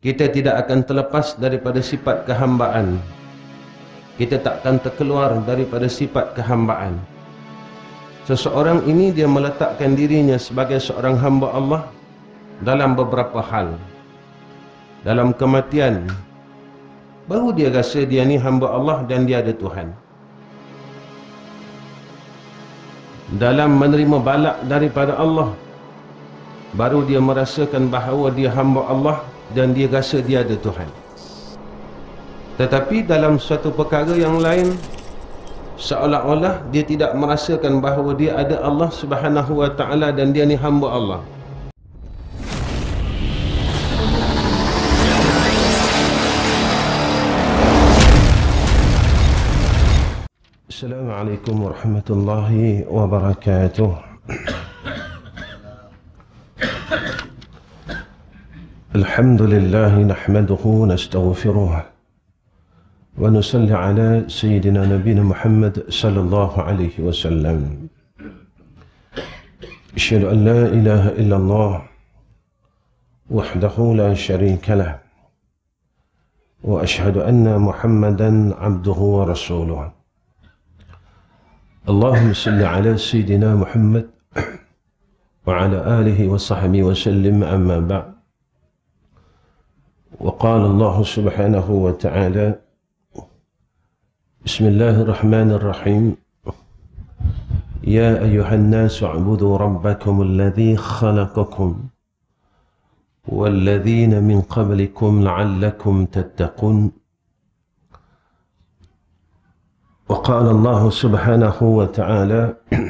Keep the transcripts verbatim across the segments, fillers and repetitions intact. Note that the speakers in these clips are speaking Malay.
kita tidak akan terlepas daripada sifat kehambaan. Kita takkan terkeluar daripada sifat kehambaan. Seseorang ini dia meletakkan dirinya sebagai seorang hamba Allah dalam beberapa hal. Dalam kematian, baru dia rasa dia ni hamba Allah dan dia ada Tuhan. Dalam menerima balak daripada Allah, baru dia merasakan bahawa dia hamba Allah dan dia rasa dia ada Tuhan. Tetapi dalam suatu perkara yang lain, seolah-olah dia tidak merasakan bahawa dia ada Allah Subhanahu wa taala dan dia ni hamba Allah. Assalamualaikum warahmatullahi wabarakatuh. Alhamdulillah nahmaduhu nastaghfiruh wa nusalli ala sayyidina nabiyina Muhammad sallallahu alaihi wasallam. Asyhadu an la ilaha illallah wahdahu la syarika lah wa asyhadu anna Muhammadan abduhu wa rasuluh. Allahumma salli ala sayyidina Muhammad wa ala alihi wa sahbihi wa sallim, amma ba'd. Wa qala Allah subhanahu wa ta'ala, Bismillahirrahmanirrahim. Ya ayyuhan nasu a'budu rabbakum alladhi khalaqakum walladhina min qablikum la'allakum tattaqun. Wa qala Allah subhanahu wa ta'ala,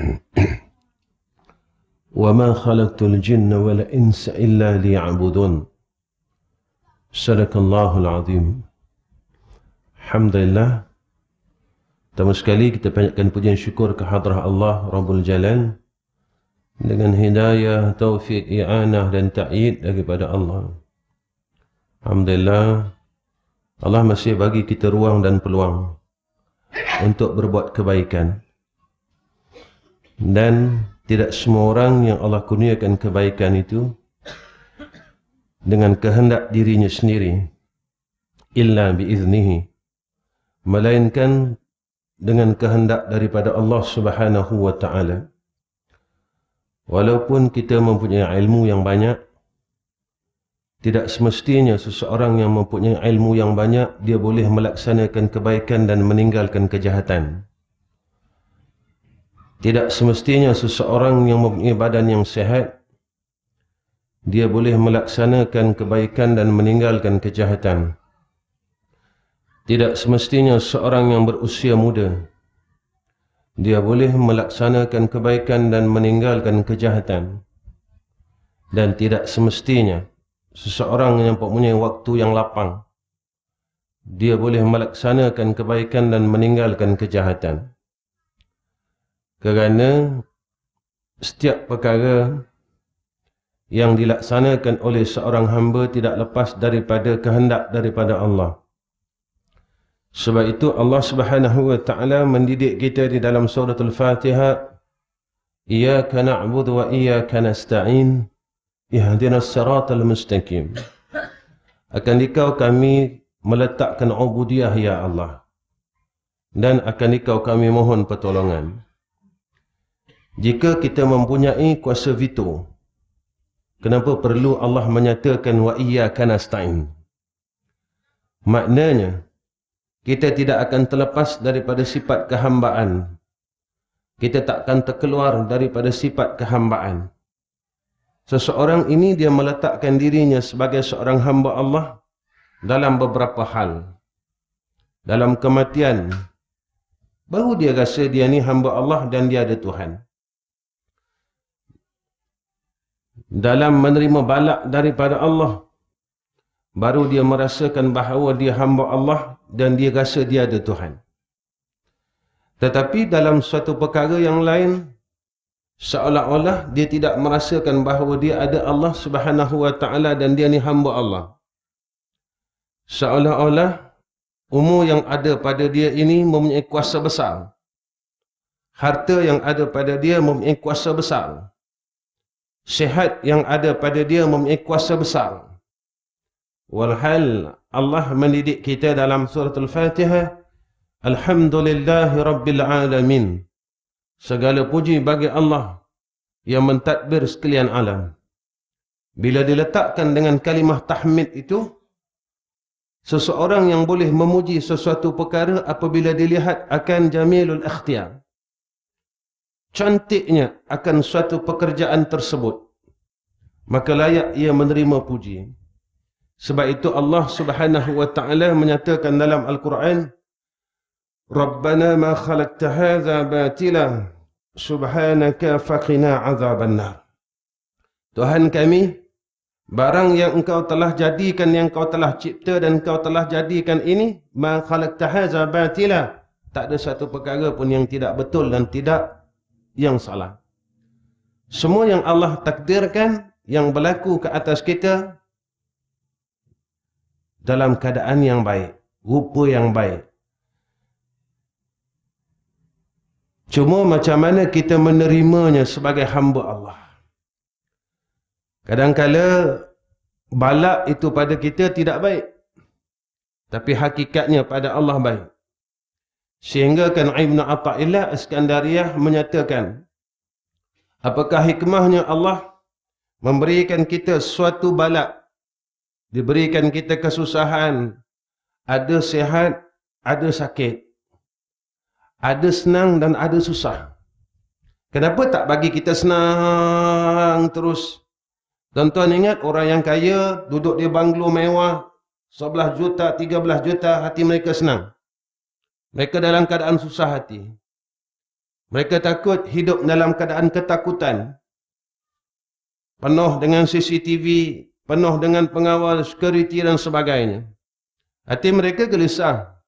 Wa ma khalaqtul jinna wal insa illa liya'budun. Sadaqallahul azim. Alhamdulillah. Pertama sekali kita banyakkan pujian syukur ke hadrah Allah Rabbul Jalal dengan hidayah, taufik, i'anah dan ta'yid daripada Allah. Alhamdulillah, Allah masih bagi kita ruang dan peluang untuk berbuat kebaikan. Dan tidak semua orang yang Allah kurniakan kebaikan itu dengan kehendak dirinya sendiri, illa biiznihi, melainkan dengan kehendak daripada Allah Subhanahu wa taala. Walaupun kita mempunyai ilmu yang banyak, tidak semestinya seseorang yang mempunyai ilmu yang banyak dia boleh melaksanakan kebaikan dan meninggalkan kejahatan. Tidak semestinya seseorang yang mempunyai badan yang sihat dia boleh melaksanakan kebaikan dan meninggalkan kejahatan. Tidak semestinya seorang yang berusia muda dia boleh melaksanakan kebaikan dan meninggalkan kejahatan. Dan tidak semestinya seseorang yang mempunyai waktu yang lapang dia boleh melaksanakan kebaikan dan meninggalkan kejahatan. Kerana setiap perkara yang dilaksanakan oleh seorang hamba tidak lepas daripada kehendak daripada Allah. Sebab itu Allah Subhanahu wa taala mendidik kita di dalam surah Al-Fatihah, Iyyaka na'budu wa iyyaka nasta'in, ihdinas siratal mustaqim. Akan Dikau kami meletakkan ubudiyah ya Allah, dan akan Dikau kami mohon pertolongan. Jika kita mempunyai kuasa veto, kenapa perlu Allah menyatakan wa iyyaka nasta'in? Maknanya kita tidak akan terlepas daripada sifat kehambaan. Kita takkan terkeluar daripada sifat kehambaan. Seseorang ini dia meletakkan dirinya sebagai seorang hamba Allah dalam beberapa hal. Dalam kematian, baru dia rasa dia ni hamba Allah dan dia ada Tuhan. Dalam menerima balak daripada Allah, baru dia merasakan bahawa dia hamba Allah dan dia rasa dia ada Tuhan. Tetapi dalam suatu perkara yang lain, seolah-olah dia tidak merasakan bahawa dia ada Allah Subhanahu wa taala dan dia ni hamba Allah. Seolah-olah umur yang ada pada dia ini mempunyai kuasa besar. Harta yang ada pada dia mempunyai kuasa besar. Sihat yang ada pada dia mempunyai kuasa besar. Walhal Allah mendidik kita dalam surah Al-Fatihah, Alhamdulillahi Rabbil Alamin. Segala puji bagi Allah yang mentadbir sekalian alam. Bila diletakkan dengan kalimah tahmid itu, seseorang yang boleh memuji sesuatu perkara apabila dilihat akan jamilul ikhtiyar, cantiknya akan suatu pekerjaan tersebut, maka layak ia menerima puji. Sebab itu Allah Subhanahu wa taala menyatakan dalam Al-Quran, Rabbana ma khalaqta hadza batila subhanaka faqina azabannar. Tuhan kami, barang yang engkau telah jadikan, yang kau telah cipta dan kau telah jadikan ini, ma khalaqta hadza batila, tak ada satu perkara pun yang tidak betul dan tidak yang salah. Semua yang Allah takdirkan yang berlaku ke atas kita dalam keadaan yang baik, rupa yang baik. Cuma macam mana kita menerimanya sebagai hamba Allah. Kadang-kala balak itu pada kita tidak baik, tapi hakikatnya pada Allah baik. Sehingga kan Ibn Atha'illah Askandariyah menyatakan, apakah hikmahnya Allah memberikan kita suatu balak, diberikan kita kesusahan, ada sihat, ada sakit, ada senang dan ada susah. Kenapa tak bagi kita senang terus? Tuan-tuan ingat orang yang kaya duduk di banglo mewah sebelas juta, tiga belas juta, hati mereka senang. Mereka dalam keadaan susah hati. Mereka takut, hidup dalam keadaan ketakutan. Penuh dengan C C T V, penuh dengan pengawal, security dan sebagainya. Hati mereka gelisah.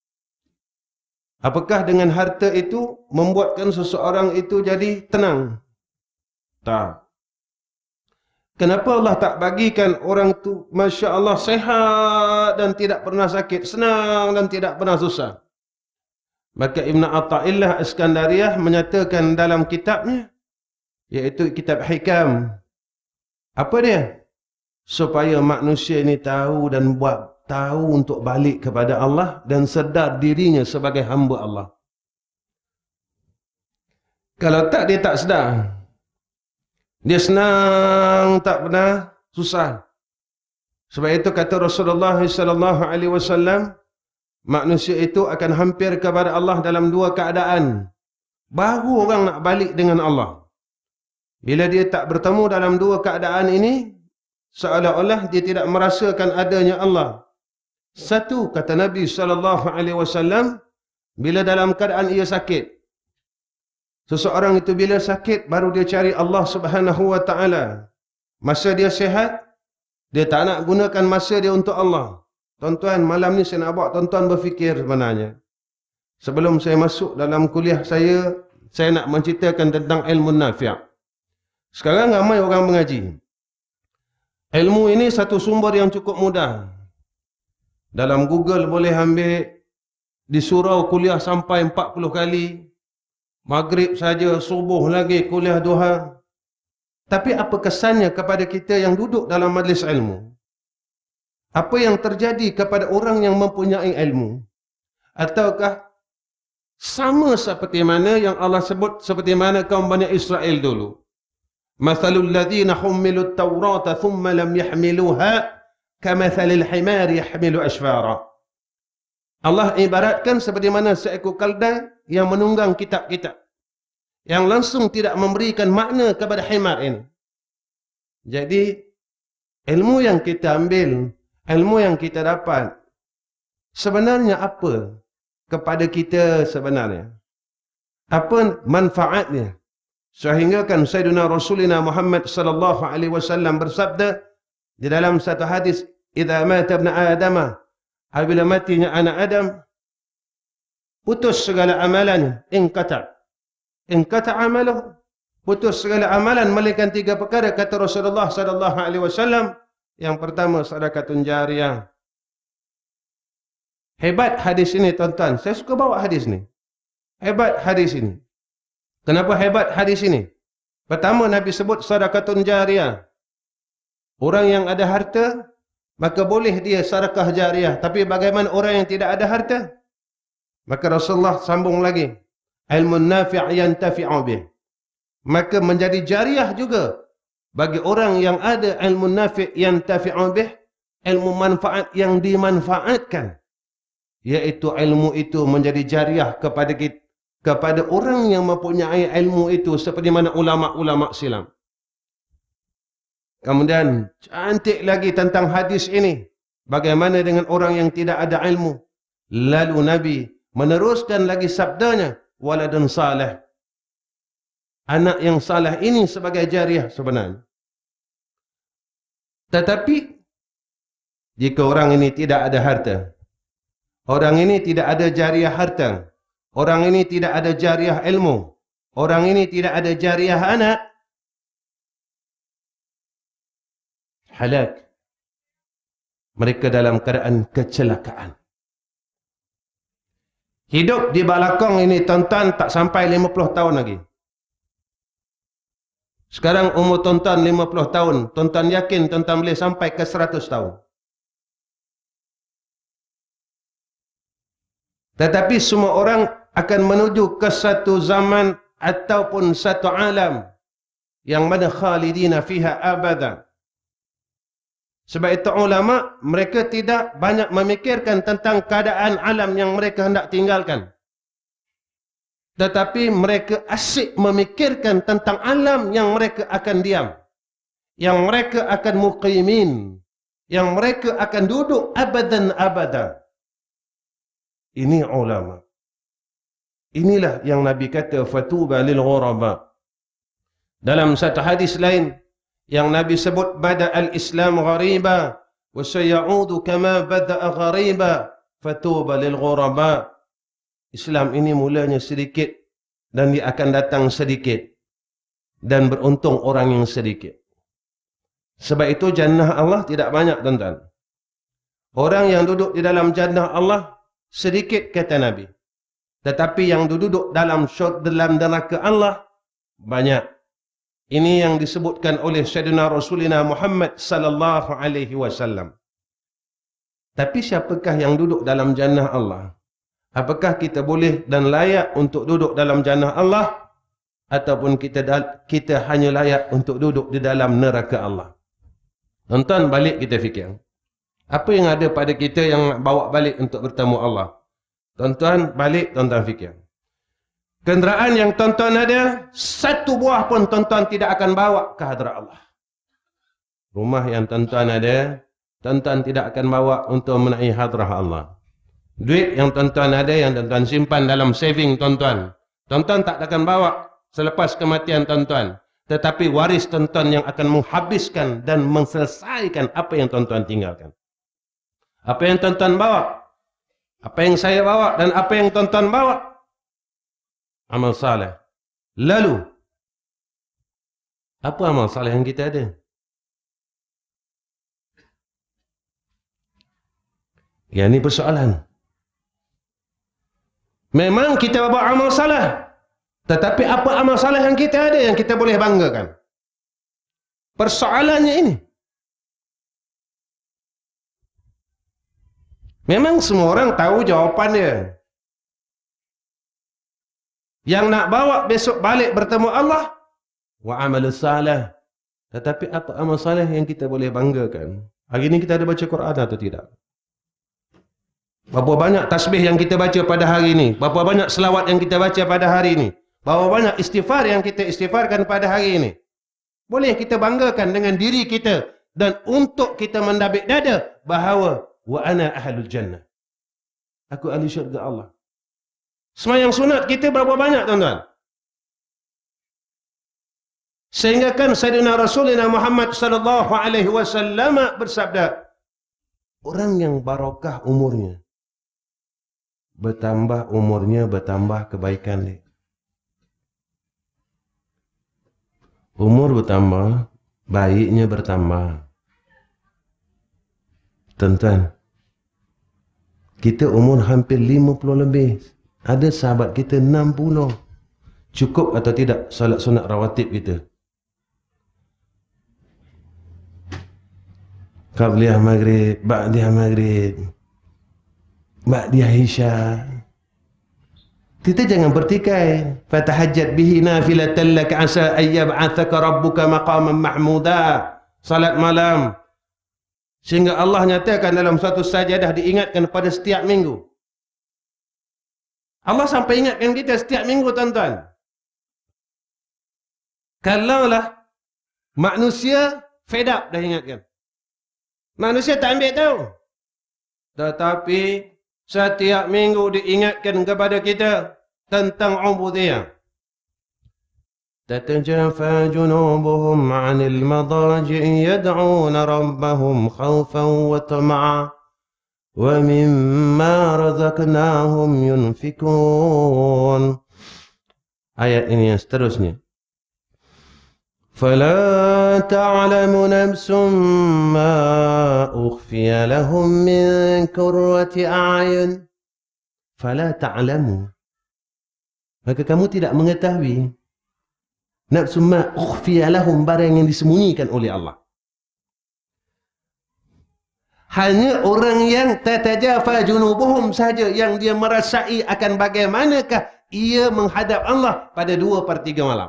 Apakah dengan harta itu membuatkan seseorang itu jadi tenang? Tak. Kenapa Allah tak bagikan orang tu, Masya Allah, sehat dan tidak pernah sakit, senang dan tidak pernah susah? Maka Ibn Atha'illah Askandariyah menyatakan dalam kitabnya, iaitu kitab Hikam. Apa dia? Supaya manusia ini tahu dan buat tahu untuk balik kepada Allah dan sedar dirinya sebagai hamba Allah. Kalau tak, dia tak sedar. Dia senang, tak pernah susah. Sebab itu kata Rasulullah sallallahu alaihi wasallam, manusia itu akan hampir kepada Allah dalam dua keadaan. Baru orang nak balik dengan Allah. Bila dia tak bertemu dalam dua keadaan ini, seolah-olah dia tidak merasakan adanya Allah. Satu, kata Nabi sallallahu alaihi wasallam, bila dalam keadaan ia sakit. Seseorang itu bila sakit, baru dia cari Allah Subhanahu wa taala. Masa dia sihat, dia tak nak gunakan masa dia untuk Allah. Tuan-tuan, malam ni saya nak buat tuan-tuan berfikir sebenarnya. Sebelum saya masuk dalam kuliah saya, saya nak menceritakan tentang ilmu nafi'. Sekarang ramai orang mengaji. Ilmu ini satu sumber yang cukup mudah. Dalam Google boleh ambil, di surau kuliah sampai empat puluh kali. Maghrib saja, subuh lagi, kuliah duha. Tapi apa kesannya kepada kita yang duduk dalam majlis ilmu? Apa yang terjadi kepada orang yang mempunyai ilmu? Ataukah sama seperti mana yang Allah sebut, seperti mana kaum Bani Israel dulu? Mathalul ladzina hummilut Taurata thumma lam yahmiluha kamathalil himari yahmilu ashfara. Allah ibaratkan seperti mana seekor keldai yang menunggang kitab-kitab, yang langsung tidak memberikan makna kepada himar ini. Jadi, ilmu yang kita ambil, ilmu yang kita dapat, sebenarnya apa kepada kita sebenarnya? Apa manfaatnya? Sehingga kan Sayyidina Rasulina Muhammad sallallahu alaihi wasallam bersabda di dalam satu hadis, "Idza mata ibnu Adama," apabila matinya anak Adam, putus segala amalan, ingkata. Ingkata amaluh, putus segala amalan melainkan tiga perkara, kata Rasulullah sallallahu alaihi wasallam. Yang pertama, sedekahun jariyah. Hebat hadis ini, tuan-tuan. Saya suka bawa hadis ini. Hebat hadis ini. Kenapa hebat hadis ini? Pertama, Nabi sebut sedekahun jariyah. Orang yang ada harta, maka boleh dia sedekah jariah. Tapi bagaimana orang yang tidak ada harta? Maka Rasulullah sambung lagi, ilmu nafi' yantafi'u bih. Maka menjadi jariah juga bagi orang yang ada ilmu nafi' yantafi'u bih, ilmu manfaat yang dimanfaatkan, yaitu ilmu itu menjadi jariah kepada kita, kepada orang yang mempunyai ilmu itu, seperti mana ulama-ulama silam. Kemudian cantik lagi tentang hadis ini, bagaimana dengan orang yang tidak ada ilmu. Lalu Nabi meneruskan lagi sabdanya, waladun salih, anak yang salih ini sebagai jariah sebenarnya. Tetapi jika orang ini tidak ada harta, orang ini tidak ada jariah harta, orang ini tidak ada jariah ilmu, orang ini tidak ada jariah anak, halak. Mereka dalam keadaan kecelakaan. Hidup di balakong ini tuan-tuan tak sampai lima puluh tahun lagi. Sekarang umur tuan-tuan lima puluh tahun. Tuan-tuan yakin tuan-tuan boleh sampai ke seratus tahun. Tetapi semua orang akan menuju ke satu zaman ataupun satu alam yang mana khalidina fiha abadan. Sebab itu ulama, mereka tidak banyak memikirkan tentang keadaan alam yang mereka hendak tinggalkan. Tetapi mereka asyik memikirkan tentang alam yang mereka akan diam, yang mereka akan muqimin, yang mereka akan duduk abadan abadan. Ini ulama. Inilah yang Nabi kata, fatuba lil ghuraba. Dalam satu hadis lain, yang Nabi sebut, bada al-Islam ghariba wa sayaudu kama bada'a ghariba fatuba lil ghuraba. Islam ini mulanya sedikit dan dia akan datang sedikit, dan beruntung orang yang sedikit. Sebab itu jannah Allah tidak banyak, tuan-tuan. Orang yang duduk di dalam jannah Allah sedikit, kata Nabi. Tetapi yang duduk dalam syurga, dalam neraka Allah banyak. Ini yang disebutkan oleh Sayyidina Rasulina Muhammad sallallahu alaihi wasallam. Tapi siapakah yang duduk dalam jannah Allah? Apakah kita boleh dan layak untuk duduk dalam jannah Allah, ataupun kita kita hanya layak untuk duduk di dalam neraka Allah? Tuan-tuan, balik kita fikir. Apa yang ada pada kita yang bawa balik untuk bertemu Allah? Tuan-tuan, balik tuan-tuan fikir. Kenderaan yang tuan-tuan ada, satu buah pun tuan-tuan tidak akan bawa ke hadirat Allah. Rumah yang tuan-tuan ada, tuan-tuan tidak akan bawa untuk menaiki hadirat Allah. Duit yang tuan-tuan ada, yang tuan-tuan simpan dalam saving tuan-tuan, tuan-tuan tak akan bawa selepas kematian tuan-tuan. Tetapi waris tuan-tuan yang akan menghabiskan dan menyelesaikan apa yang tuan-tuan tinggalkan. Apa yang tuan-tuan bawa, apa yang saya bawa dan apa yang tuan-tuan bawa, amal saleh. Lalu, apa amal saleh yang kita ada? Ya, ini persoalan. Memang kita bawa amal saleh, tetapi apa amal saleh yang kita ada yang kita boleh banggakan? Persoalannya ini. Memang semua orang tahu jawapan dia. Yang nak bawa besok balik bertemu Allah, wa amal salih. Tetapi apa amal salih yang kita boleh banggakan? Hari ini kita ada baca Quran atau tidak? Berapa banyak tasbih yang kita baca pada hari ini? Berapa banyak selawat yang kita baca pada hari ini? Berapa banyak istighfar yang kita istighfarkan pada hari ini? Boleh kita banggakan dengan diri kita, dan untuk kita mendabik dada bahawa wa ana ahlul jannah, aku ahli syurga Allah. Semayang sunat kita berapa banyak, tuan-tuan? Sehingga kan Sayyidina Rasulina Muhammad sallallahu alaihi wasallam bersabda, orang yang barakah umurnya, bertambah umurnya, bertambah kebaikan dia. Umur bertambah, baiknya bertambah. Tuan-tuan, kita umur hampir lima puluh lebih. Ada sahabat kita enam puluh. Cukup atau tidak salat sunat rawatib kita? Qabliyah maghrib, ba'diyah maghrib, ba'diyah isya. Kita jangan bertikai. Fatahajjat bihi nafilatan lak asa ay yab'athaka rabbuka maqaman mahmuda. Salat malam. Sehingga Allah nyatakan dalam satu sajadah diingatkan pada setiap minggu. Allah sampai ingatkan kita setiap minggu, tuan-tuan. Kalaulah manusia fed up dah ingatkan. Manusia tak ambil tahu. Tetapi setiap minggu diingatkan kepada kita tentang ubudiyah. Tatajafa junubuhum 'anil madaji'i yad'una rabbahum khawfan wa tama'a wa mimma razaqnahum yunfikun. Ayat ini yang seterusnya. فلا تعلم نفس ما أخفي لهم من قرة أعين فلا تعلم, maka kamu tidak mengetahui nafsu ma ukhfiya lahum, barang yang disembunyikan oleh Allah. Hanya orang yang tatajafa junubuhum saja yang dia merasai akan bagaimanakah ia menghadap Allah pada dua per tiga malam.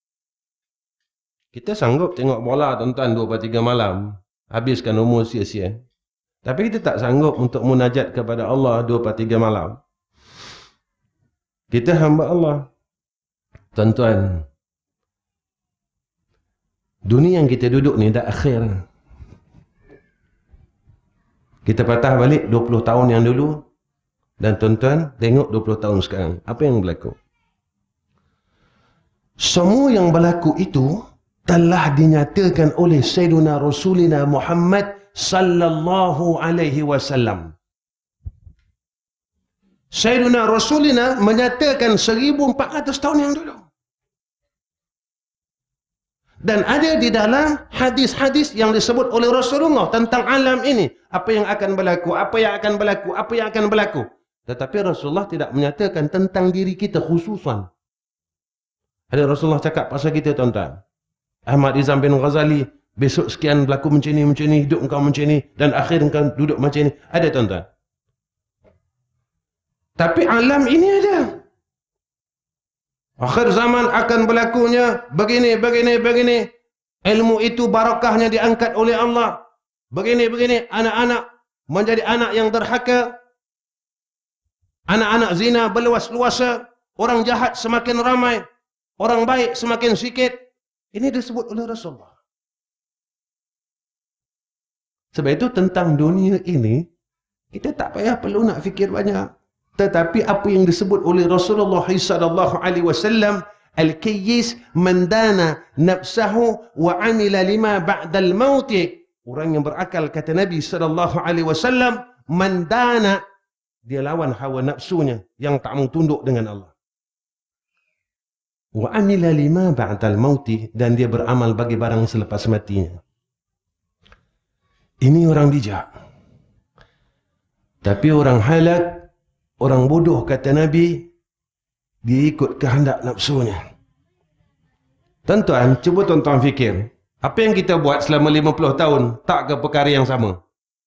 Kita sanggup tengok bola, tuan-tuan, dua per tiga malam. Habiskan umur sia-sia. Tapi kita tak sanggup untuk munajat kepada Allah dua per tiga malam. Kita hamba Allah. Tuan-tuan, dunia yang kita duduk ni dah akhir. Kita patah balik dua puluh tahun yang dulu. Dan tuan-tuan, tengok dua puluh tahun sekarang. Apa yang berlaku? Semua yang berlaku itu telah dinyatakan oleh Sayyiduna Rasulina Muhammad sallallahu alaihi wasallam. Sayyiduna Rasulina menyatakan seribu empat ratus tahun yang dulu. Dan ada di dalam hadis-hadis yang disebut oleh Rasulullah tentang alam ini. Apa yang akan berlaku, apa yang akan berlaku, apa yang akan berlaku. Tetapi Rasulullah tidak menyatakan tentang diri kita khususan. Ada Rasulullah cakap pasal kita, tuan-tuan. Ahmad Izam bin Ghazali, besok sekian berlaku macam ni, macam ni, hidup engkau macam ni, dan akhir engkau duduk macam ni. Ada, tuan-tuan. Tapi alam ini ada. Akhir zaman akan berlakunya begini, begini, begini. Ilmu itu barakahnya diangkat oleh Allah. Begini, begini. Anak-anak menjadi anak yang derhaka. Anak-anak zina berluas-luasa. Orang jahat semakin ramai. Orang baik semakin sikit. Ini disebut oleh Rasulullah. Sebab itu tentang dunia ini, kita tak payah perlu nak fikir banyak. Tetapi apa yang disebut oleh Rasulullah sallallahu alaihi wasallam, al-kayyis man dana nafsahu wa amila lima ba'dal maut. Orang yang berakal, kata Nabi sallallahu alaihi wasallam, man dana, dia lawan hawa nafsunya yang tak mau tunduk dengan Allah. Wa amila lima ba'dal mauti, dan dia beramal bagi barang selepas matinya. Ini orang bijak. Tapi orang halak, orang bodoh, kata Nabi, dia ikut kehendak nafsunya. Tuan-tuan, cuba tuan-tuan fikir, apa yang kita buat selama lima puluh tahun tak ke perkara yang sama?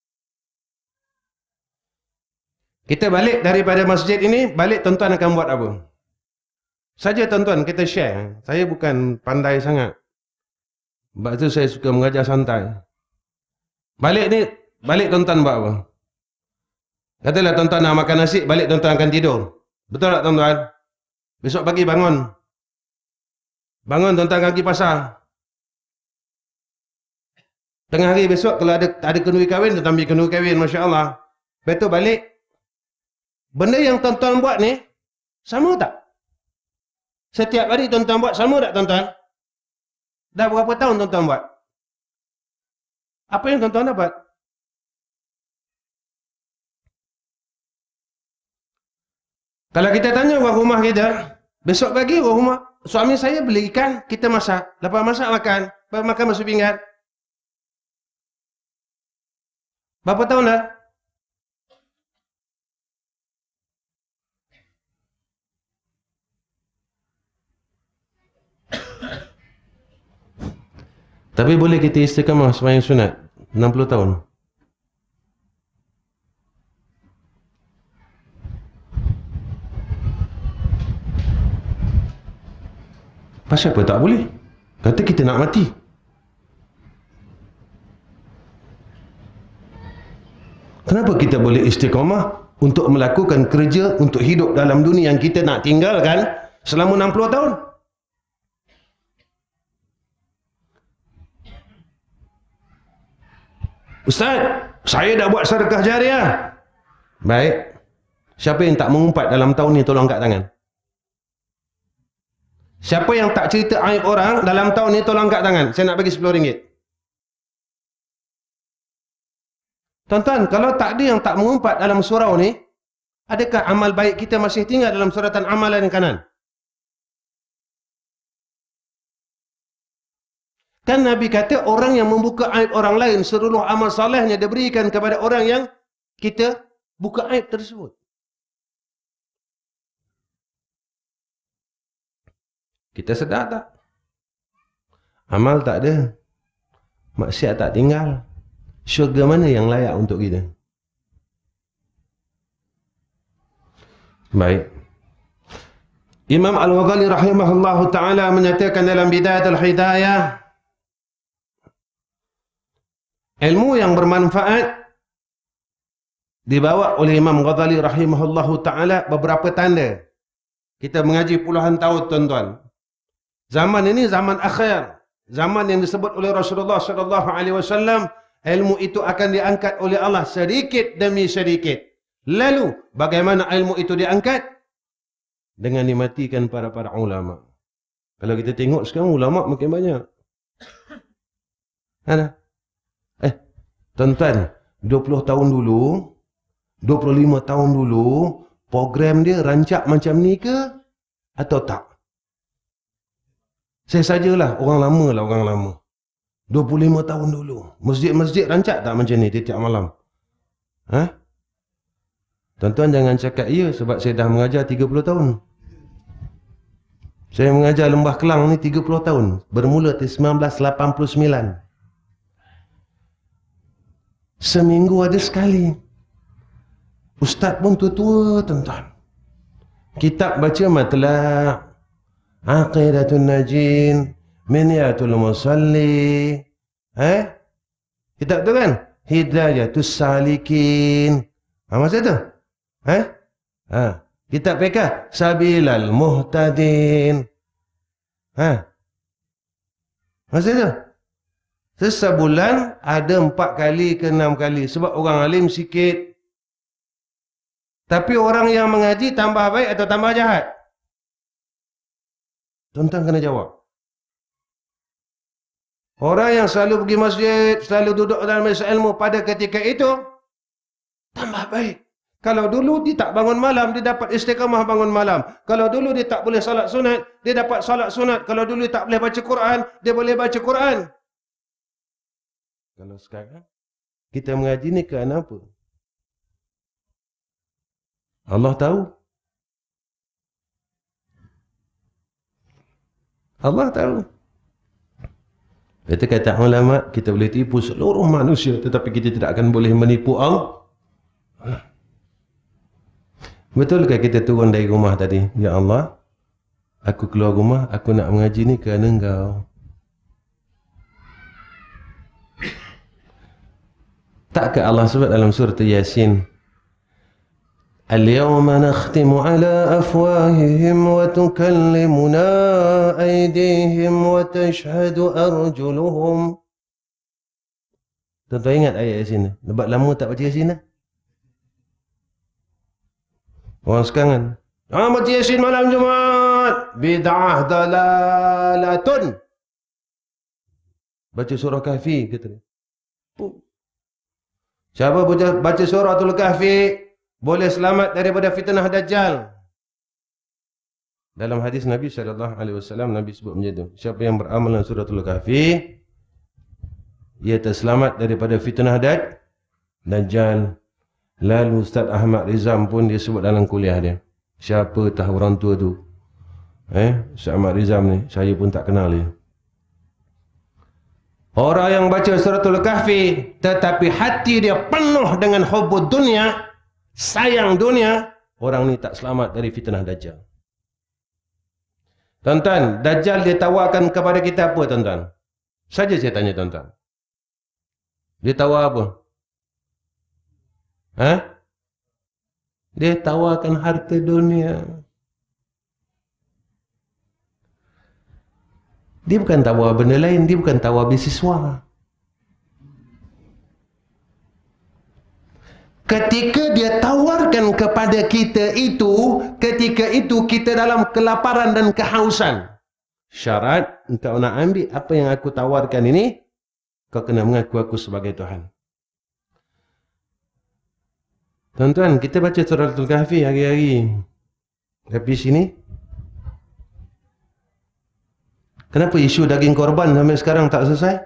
Kita balik daripada masjid ini, balik tuan-tuan akan buat apa? Saja tuan-tuan kita share. Saya bukan pandai sangat. Sebab itu saya suka mengajar santai. Balik ni, balik tuan-tuan buat apa? Katalah tuan-tuan nak makan nasi, balik tuan-tuan akan tidur. Betul tak tuan-tuan? Besok pagi bangun. Bangun tuan-tuan akan pergi pasar. Tengah hari besok kalau ada ada kenduri kahwin, tuan-tuan ambil kenduri kahwin, Masya Allah. Lepas tu balik. Benda yang tuan-tuan buat ni, sama tak? Setiap hari tuan-tuan buat, sama tak tuan-tuan? Dah berapa tahun tuan-tuan buat? Apa yang tuan-tuan dapat? Kalau kita tanya orang rumah kita, besok pagi orang rumah, suami saya beli ikan, kita masak. Lepas masak makan, lepas makan masuk pinggan. Berapa tahun dah? Tapi boleh kita istiqamah sembahyang sunat. enam puluh tahun. Pasal apa tak boleh? Kata kita nak mati. Kenapa kita boleh istiqamah untuk melakukan kerja untuk hidup dalam dunia yang kita nak tinggalkan selama enam puluh tahun? Ustaz, saya dah buat sedekah jariah. Baik. Siapa yang tak mengumpat dalam tahun ni tolong angkat tangan. Siapa yang tak cerita aib orang dalam tahun ni tolong angkat tangan. Saya nak bagi sepuluh ringgit. Tuan-tuan, kalau tak ada yang tak mengumpat dalam surau ni, adakah amal baik kita masih tinggal dalam suratan amalan yang kanan? Kan Nabi kata orang yang membuka aib orang lain, seluruh amal salehnya diberikan kepada orang yang kita buka aib tersebut. Kita sedar tak? Amal tak ada. Maksiat tak tinggal. Syurga mana yang layak untuk kita? Baik. Imam Al-Ghazali rahimahullahu ta'ala menyatakan dalam Bidayatul Hidayah, ilmu yang bermanfaat dibawa oleh Imam Ghazali rahimahullahu ta'ala beberapa tanda. Kita mengaji puluhan tahun, tuan-tuan. Zaman ini zaman akhir. Zaman yang disebut oleh Rasulullah sallallahu alaihi wasallam, ilmu itu akan diangkat oleh Allah sedikit demi sedikit. Lalu, bagaimana ilmu itu diangkat? Dengan dimatikan para-para ulama. Kalau kita tengok sekarang, ulama makin banyak. Ada? Eh, tuan-tuan, dua puluh tahun dulu, dua puluh lima tahun dulu, program dia rancak macam ni ke? Atau tak? Saya sajalah, orang lama lah, orang lama. dua puluh lima tahun dulu. Masjid-masjid rancak tak macam ni tiap malam? Ha? Tuan-tuan jangan cakap ya sebab saya dah mengajar tiga puluh tahun. Saya mengajar Lembah Kelang ni tiga puluh tahun. Bermula tahun seribu sembilan ratus lapan puluh sembilan. Seminggu ada sekali. Ustaz pun tua-tua, tuan-tuan. Kitab baca matlab, Aqidatul Najin, Minyatul Musalli. Eh? Kitab tu kan? Hidayatus Salikin. Ha, masa tu? Eh? Ha. Kitab fiqh, Sabilal Muhtadin. Ha. Masa tu? Sesebulan ada empat kali ke enam kali. Sebab orang alim sikit. Tapi orang yang mengaji tambah baik atau tambah jahat? Tuan-tuan kena jawab. Orang yang selalu pergi masjid, selalu duduk dalam majlis ilmu pada ketika itu, tambah baik. Kalau dulu dia tak bangun malam, dia dapat istiqamah bangun malam. Kalau dulu dia tak boleh salat sunat, dia dapat salat sunat. Kalau dulu dia tak boleh baca Quran, dia boleh baca Quran. Kalau sekarang, kita mengaji ni kerana apa? Allah tahu. Allah tahu. Kata-kata ulama, kita boleh tipu seluruh manusia, tetapi kita tidak akan boleh menipu Allah. Betulkah kita turun dari rumah tadi? Ya Allah, aku keluar rumah, aku nak mengaji ni kerana Engkau. Takkah Allah sebut dalam surah Yasin, Al-yawma nakhtimu ala afwahihim wa tukallimuna aydihim wa tashhadu arjuluhum. Tuan-tuan ingat ayat Yasin ni? Lebat lama tak baca Yasin dah? Orang sekarang kan, ah, baca Yasin malam Jumaat, bid'ah dalalatun. Baca surah Kahfi, kata dia. Siapa baca, baca surah Atul Kahfi, boleh selamat daripada fitnah Dajjal. Dalam hadis Nabi sallallahu alaihi wasallam, Nabi sebut macam tu. Siapa yang beramal dengan suratul Kahfi, ia terselamat daripada fitnah Dajjal. Lalu Ustaz Ahmad Rizam pun dia sebut dalam kuliah dia. Siapa tahu orang tua tu? Eh, Ustaz Ahmad Rizam ni, saya pun tak kenal dia. Orang yang baca suratul Kahfi tetapi hati dia penuh dengan hubbud dunia, sayang dunia, orang ni tak selamat dari fitnah Dajjal. Tuan-tuan, Dajjal dia tawarkan kepada kita apa, tuan-tuan? Saja saya tanya tuan-tuan. Dia tawar apa? Ha? Dia tawarkan harta dunia. Dia bukan tawar benda lain, dia bukan tawar beasiswa. Ketika dia tawarkan kepada kita itu, ketika itu kita dalam kelaparan dan kehausan. Syarat untuk nak ambil apa yang aku tawarkan ini, kau kena mengaku aku sebagai Tuhan. Tuan-tuan, kita baca suratul Kahfi hari-hari. Tapi sini, kenapa isu daging korban sampai sekarang tak selesai?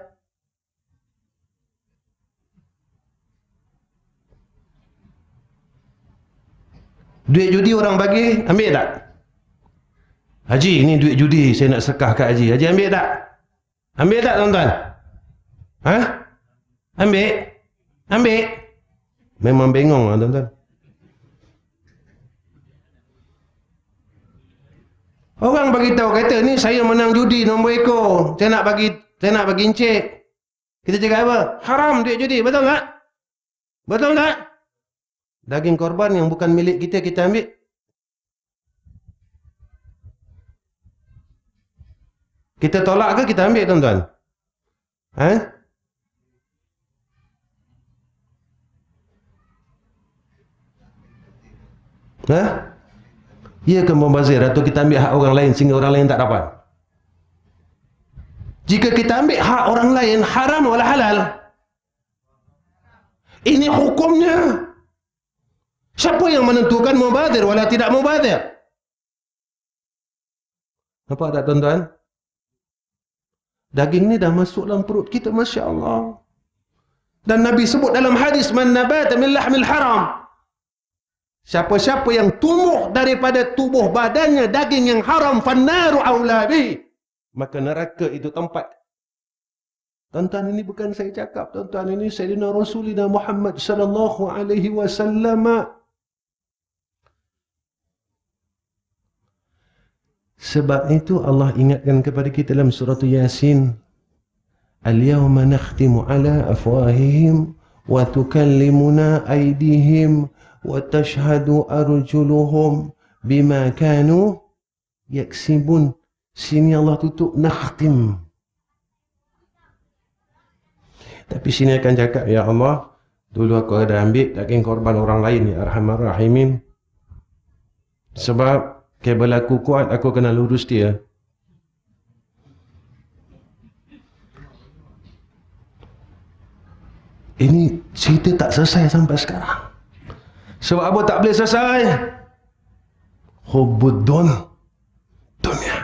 Duit judi orang bagi, ambil tak? Haji, ini duit judi, saya nak sedekah kat Haji. Haji ambil tak? Ambil tak, tuan-tuan? Ha? Ambil? Ambil? Memang bengong lah, tuan-tuan. Orang bagi tahu kata, ni saya menang judi nombor ekor. Saya nak bagi, saya nak bagi encik. Kita cakap apa? Haram duit judi, betul tak? Betul tak? Daging korban yang bukan milik kita, kita ambil. Kita tolak ke kita ambil, tuan-tuan? Ha? Ha? Ia ke membazir atau kita ambil hak orang lain sehingga orang lain tak dapat? Jika kita ambil hak orang lain, haram wala halal? Ini hukumnya. Siapa yang menentukan mubazir wala tidak mubazir? Nampak tak, tuan-tuan? Daging ni dah masuk dalam perut kita, Masya Allah. Dan Nabi sebut dalam hadis, man nabata min lahmil haram. Siapa-siapa yang tumbuh daripada tubuh badannya daging yang haram, fannaru aula bihi, maka neraka itu tempat. Tuan-tuan, ini bukan saya cakap, tuan-tuan, ini Sayyidina Rasulina Muhammad sallallahu alaihi wasallam. Sebab itu Allah ingatkan kepada kita dalam surah Yasin, al-yawma nakhtimu ala afwahihim wa tukallimuna aydihim wa tashhadu arjuluhum bima kanu yaksibun. Sini Allah tutup nakhtim. Tapi sini akan cakap, ya Allah, dulu aku ada ambil daging korban orang lain, ya Arhamar Rahimin. Sebab kabel aku kuat, aku kena lurus dia. Ini cerita tak selesai sampai sekarang. Sebab apa tak boleh selesai? Hubbudun dunia.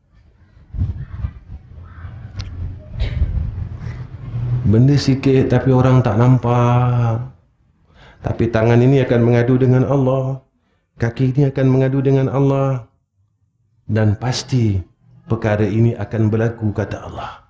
Benda sikit tapi orang tak nampak. Tapi tangan ini akan mengadu dengan Allah. Kaki ini akan mengadu dengan Allah. Dan pasti perkara ini akan berlaku, kata Allah.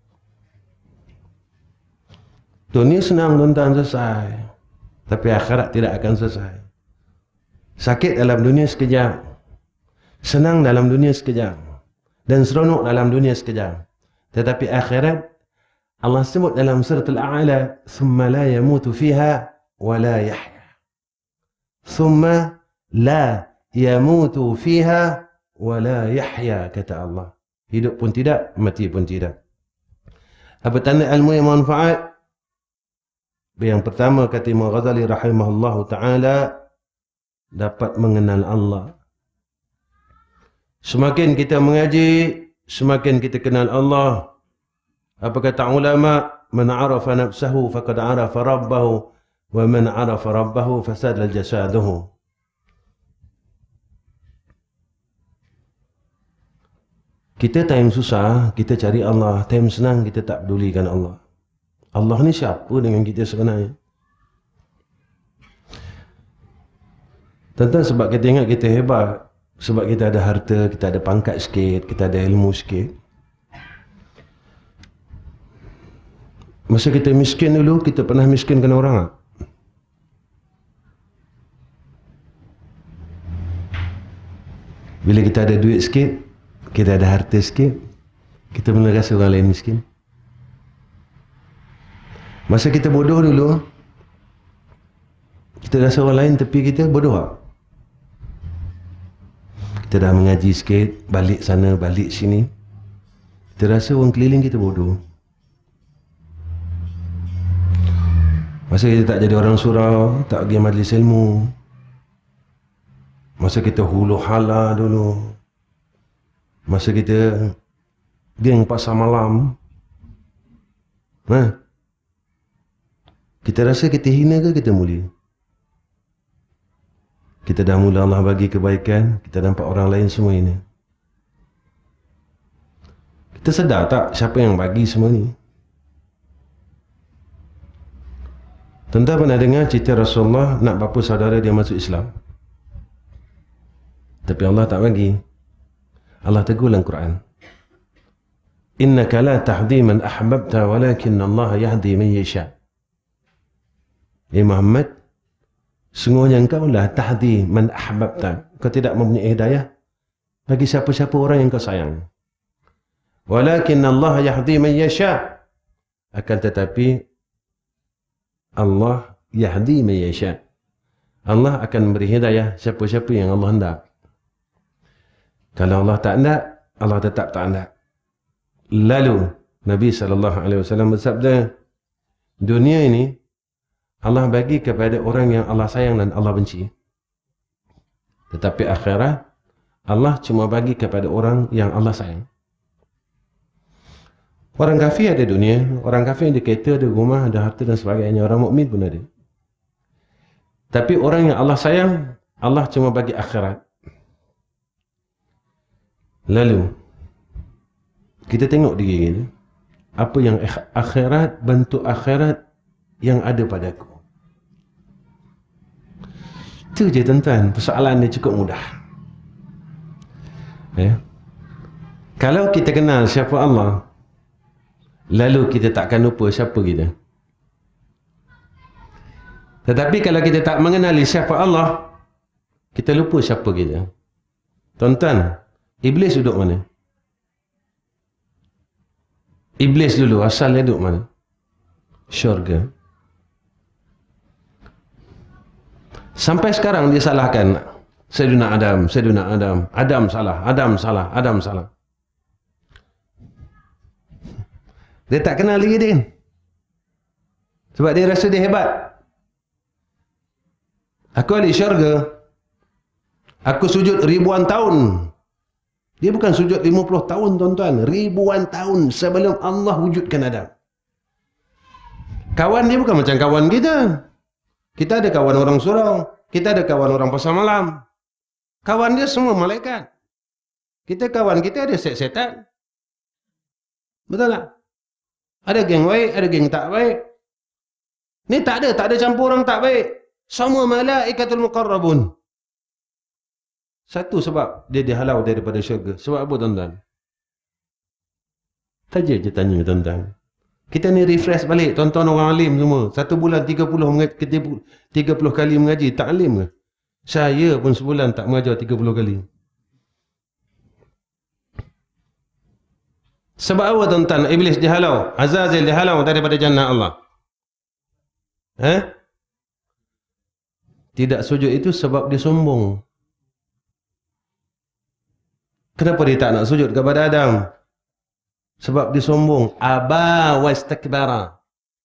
Dunia senang, tuan-tuan, selesai. Tapi akhirat tidak akan selesai. Sakit dalam dunia sekejap. Senang dalam dunia sekejap. Dan seronok dalam dunia sekejap. Tetapi akhirat, Allah sebut dalam surah Al-A'la, "Thumma la yamutu fiha wa la yahya." Thumma la yamutu fiha wa la yahya, kata Allah. Hidup pun tidak, mati pun tidak. Apa tanda ilmu yang manfaat? Yang pertama, kata Imam Ghazali rahimahullahu ta'ala, dapat mengenal Allah. Semakin kita mengaji, semakin kita kenal Allah. Apa kata ulama? Man arafa nafsahu faqad arafa rabbahu, wa man arafa rabbahu fasada jasaduhu. Kita time susah, kita cari Allah. Time senang, kita tak pedulikan Allah. Allah ni siapa dengan kita sebenarnya? Tentu sebab kita ingat kita hebat. Sebab kita ada harta, kita ada pangkat sikit, kita ada ilmu sikit. Masa kita miskin dulu, kita pernah miskinkan orang tak? Bila kita ada duit sikit, kita ada harta sikit, kita pernah rasa orang lain miskin. Masa kita bodoh dulu, kita rasa orang lain tepi kita bodoh tak? Kita dah mengaji sikit, balik sana, balik sini, kita rasa orang keliling kita bodoh. Masa kita tak jadi orang surau, tak pergi majlis ilmu, masa kita hulu hala dulu, masa kita geng pasar malam, ha? Kita rasa kita hina ke kita mulia? Kita dah mula Allah bagi kebaikan, kita nampak orang lain semua ini. Kita sedar tak siapa yang bagi semua ni? Tuan-tuan pernah dengar cerita Rasulullah nak berapa saudara dia masuk Islam? Tapi Allah tak bagi. Allah tegur dalam Quran. Innaka la tahdi man ahbabta walakin Allah yahdi man yasha. Eh Muhammad, sungguhnya engkau lah tahdi man ahbabta. Kau tidak mempunyai hidayah bagi siapa-siapa orang yang kau sayang. Walakin Allah yahdi man yasha. Akan tetapi Allah yahdi man yasha. Allah akan memberi hidayah siapa-siapa yang Allah hendak. Kalau Allah tak hendak, Allah tetap tak hendak. Lalu Nabi sallallahu alaihi wasallam bersabda, dunia ini Allah bagi kepada orang yang Allah sayang dan Allah benci. Tetapi akhirat Allah cuma bagi kepada orang yang Allah sayang. Orang kafir ada dunia, orang kafir ada kereta, ada rumah, ada harta dan sebagainya. Orang mukmin pun ada. Tapi orang yang Allah sayang, Allah cuma bagi akhirat. Lalu kita tengok diri kita, apa yang akhirat, bentuk akhirat yang ada padaku. Itu je tuan-tuan, persoalan dia cukup mudah. Ya. Kalau kita kenal siapa Allah, lalu kita takkan lupa siapa kita. Tetapi kalau kita tak mengenali siapa Allah, kita lupa siapa kita. Tuan-tuan, Iblis duduk mana? Iblis dulu asal dia duduk mana? Syurga. Sampai sekarang dia salahkan Sayyidina Adam, Sayyidina Adam, Adam salah, Adam salah, Adam salah. Dia tak kenal diri dia. Sebab dia rasa dia hebat. Aku ahli syurga. Aku sujud ribuan tahun. Dia bukan sujud lima puluh tahun tuan-tuan. Ribuan tahun sebelum Allah wujudkan Adam. Kawan dia bukan macam kawan kita. Kita ada kawan orang surau. Kita ada kawan orang pasar malam. Kawan dia semua malaikat. Kita kawan kita ada set-setan. Betul tak? Ada geng baik, ada geng tak baik. Ni tak ada, tak ada campur orang tak baik. Semua malaikatul muqarrabun. Satu sebab dia dihalau daripada syurga. Sebab apa tuan-tuan? Saja je tanya tuan-tuan. Kita ni refresh balik tuan-tuan orang alim semua. Satu bulan tiga puluh, tiga puluh kali mengaji. Tak alim ke? Saya pun sebulan tak mengajar tiga puluh kali. Sebab apa tuan-tuan? Iblis dihalau. Azazil dihalau daripada jannah Allah. Eh? Tidak sujud itu sebab dia sombong. Kenapa dia tak nak sujud kepada Adam? Sebab dia sombong. Aba wastakbara.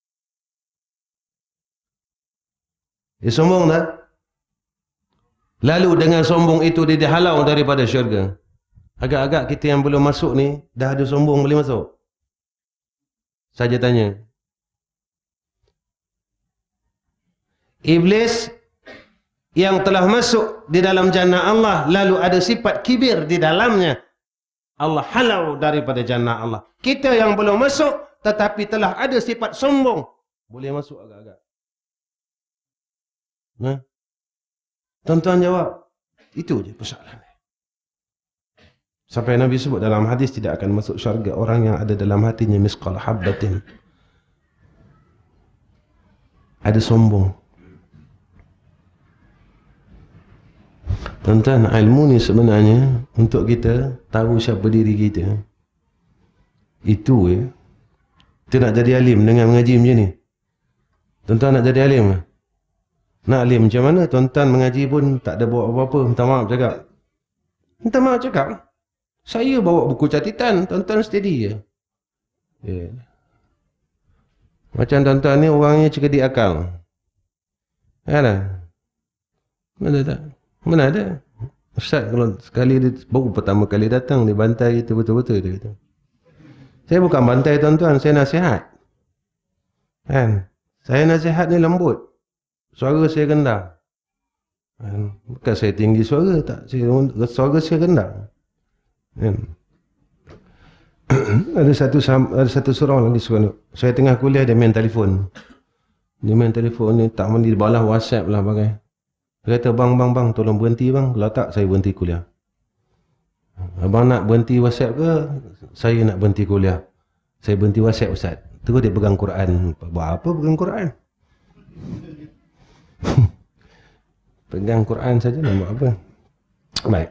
Dia sombong tak? Lalu dengan sombong itu dia dihalau daripada syurga. Agak-agak kita yang belum masuk ni, dah ada sombong boleh masuk? Saja tanya. Iblis yang telah masuk di dalam jannah Allah, lalu ada sifat kibir di dalamnya, Allah halau daripada jannah Allah. Kita yang belum masuk, tetapi telah ada sifat sombong, boleh masuk agak-agak. Nah, tuan-tuan jawab. Itu je persoalan. Sampai Nabi sebut dalam hadis, tidak akan masuk syurga orang yang ada dalam hatinya misqal habbatin ada sombong. Tuan-tuan, ilmu ni sebenarnya untuk kita tahu siapa diri kita. Itu ya. Kita nak jadi alim dengan mengaji macam ni. Tuan-tuan nak jadi alim ke? Nak alim macam mana? Tuan-tuan mengaji pun tak ada bawa apa-apa. Minta maaf cakap. Minta maaf cakap. Saya bawa buku catatan. Tuan-tuan steady je. Yeah. Macam tuan-tuan ni orangnya cerdik akal. Ada? Mana tak? Mana ada? Ustaz kalau sekali dia baru pertama kali datang dia bantai kita betul-betul dia kata. Saya bukan bantai tuan-tuan, saya nasihat. Kan? Saya nasihat ni lembut. Suara saya rendah. Kan? Bukan saya tinggi suara tak. Saya, suara saya rendah. Kan? ada satu ada satu seorang lagi suka. Saya tengah kuliah dia main telefon. Dia main telefon ni tak mandi balas WhatsApp lah pakai. Dia kata, bang, bang, bang, tolong berhenti bang. Kalau tak, saya berhenti kuliah. Abang nak berhenti WhatsApp ke? Saya nak berhenti kuliah. Saya berhenti WhatsApp, Ustaz. Terus dia pegang Quran. Buat apa pegang Quran? Pegang Quran saja nak buat apa? Baik.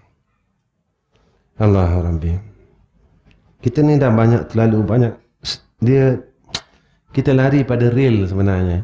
Allah Rabbi. Kita ni dah banyak, terlalu banyak. Dia, kita lari pada real sebenarnya.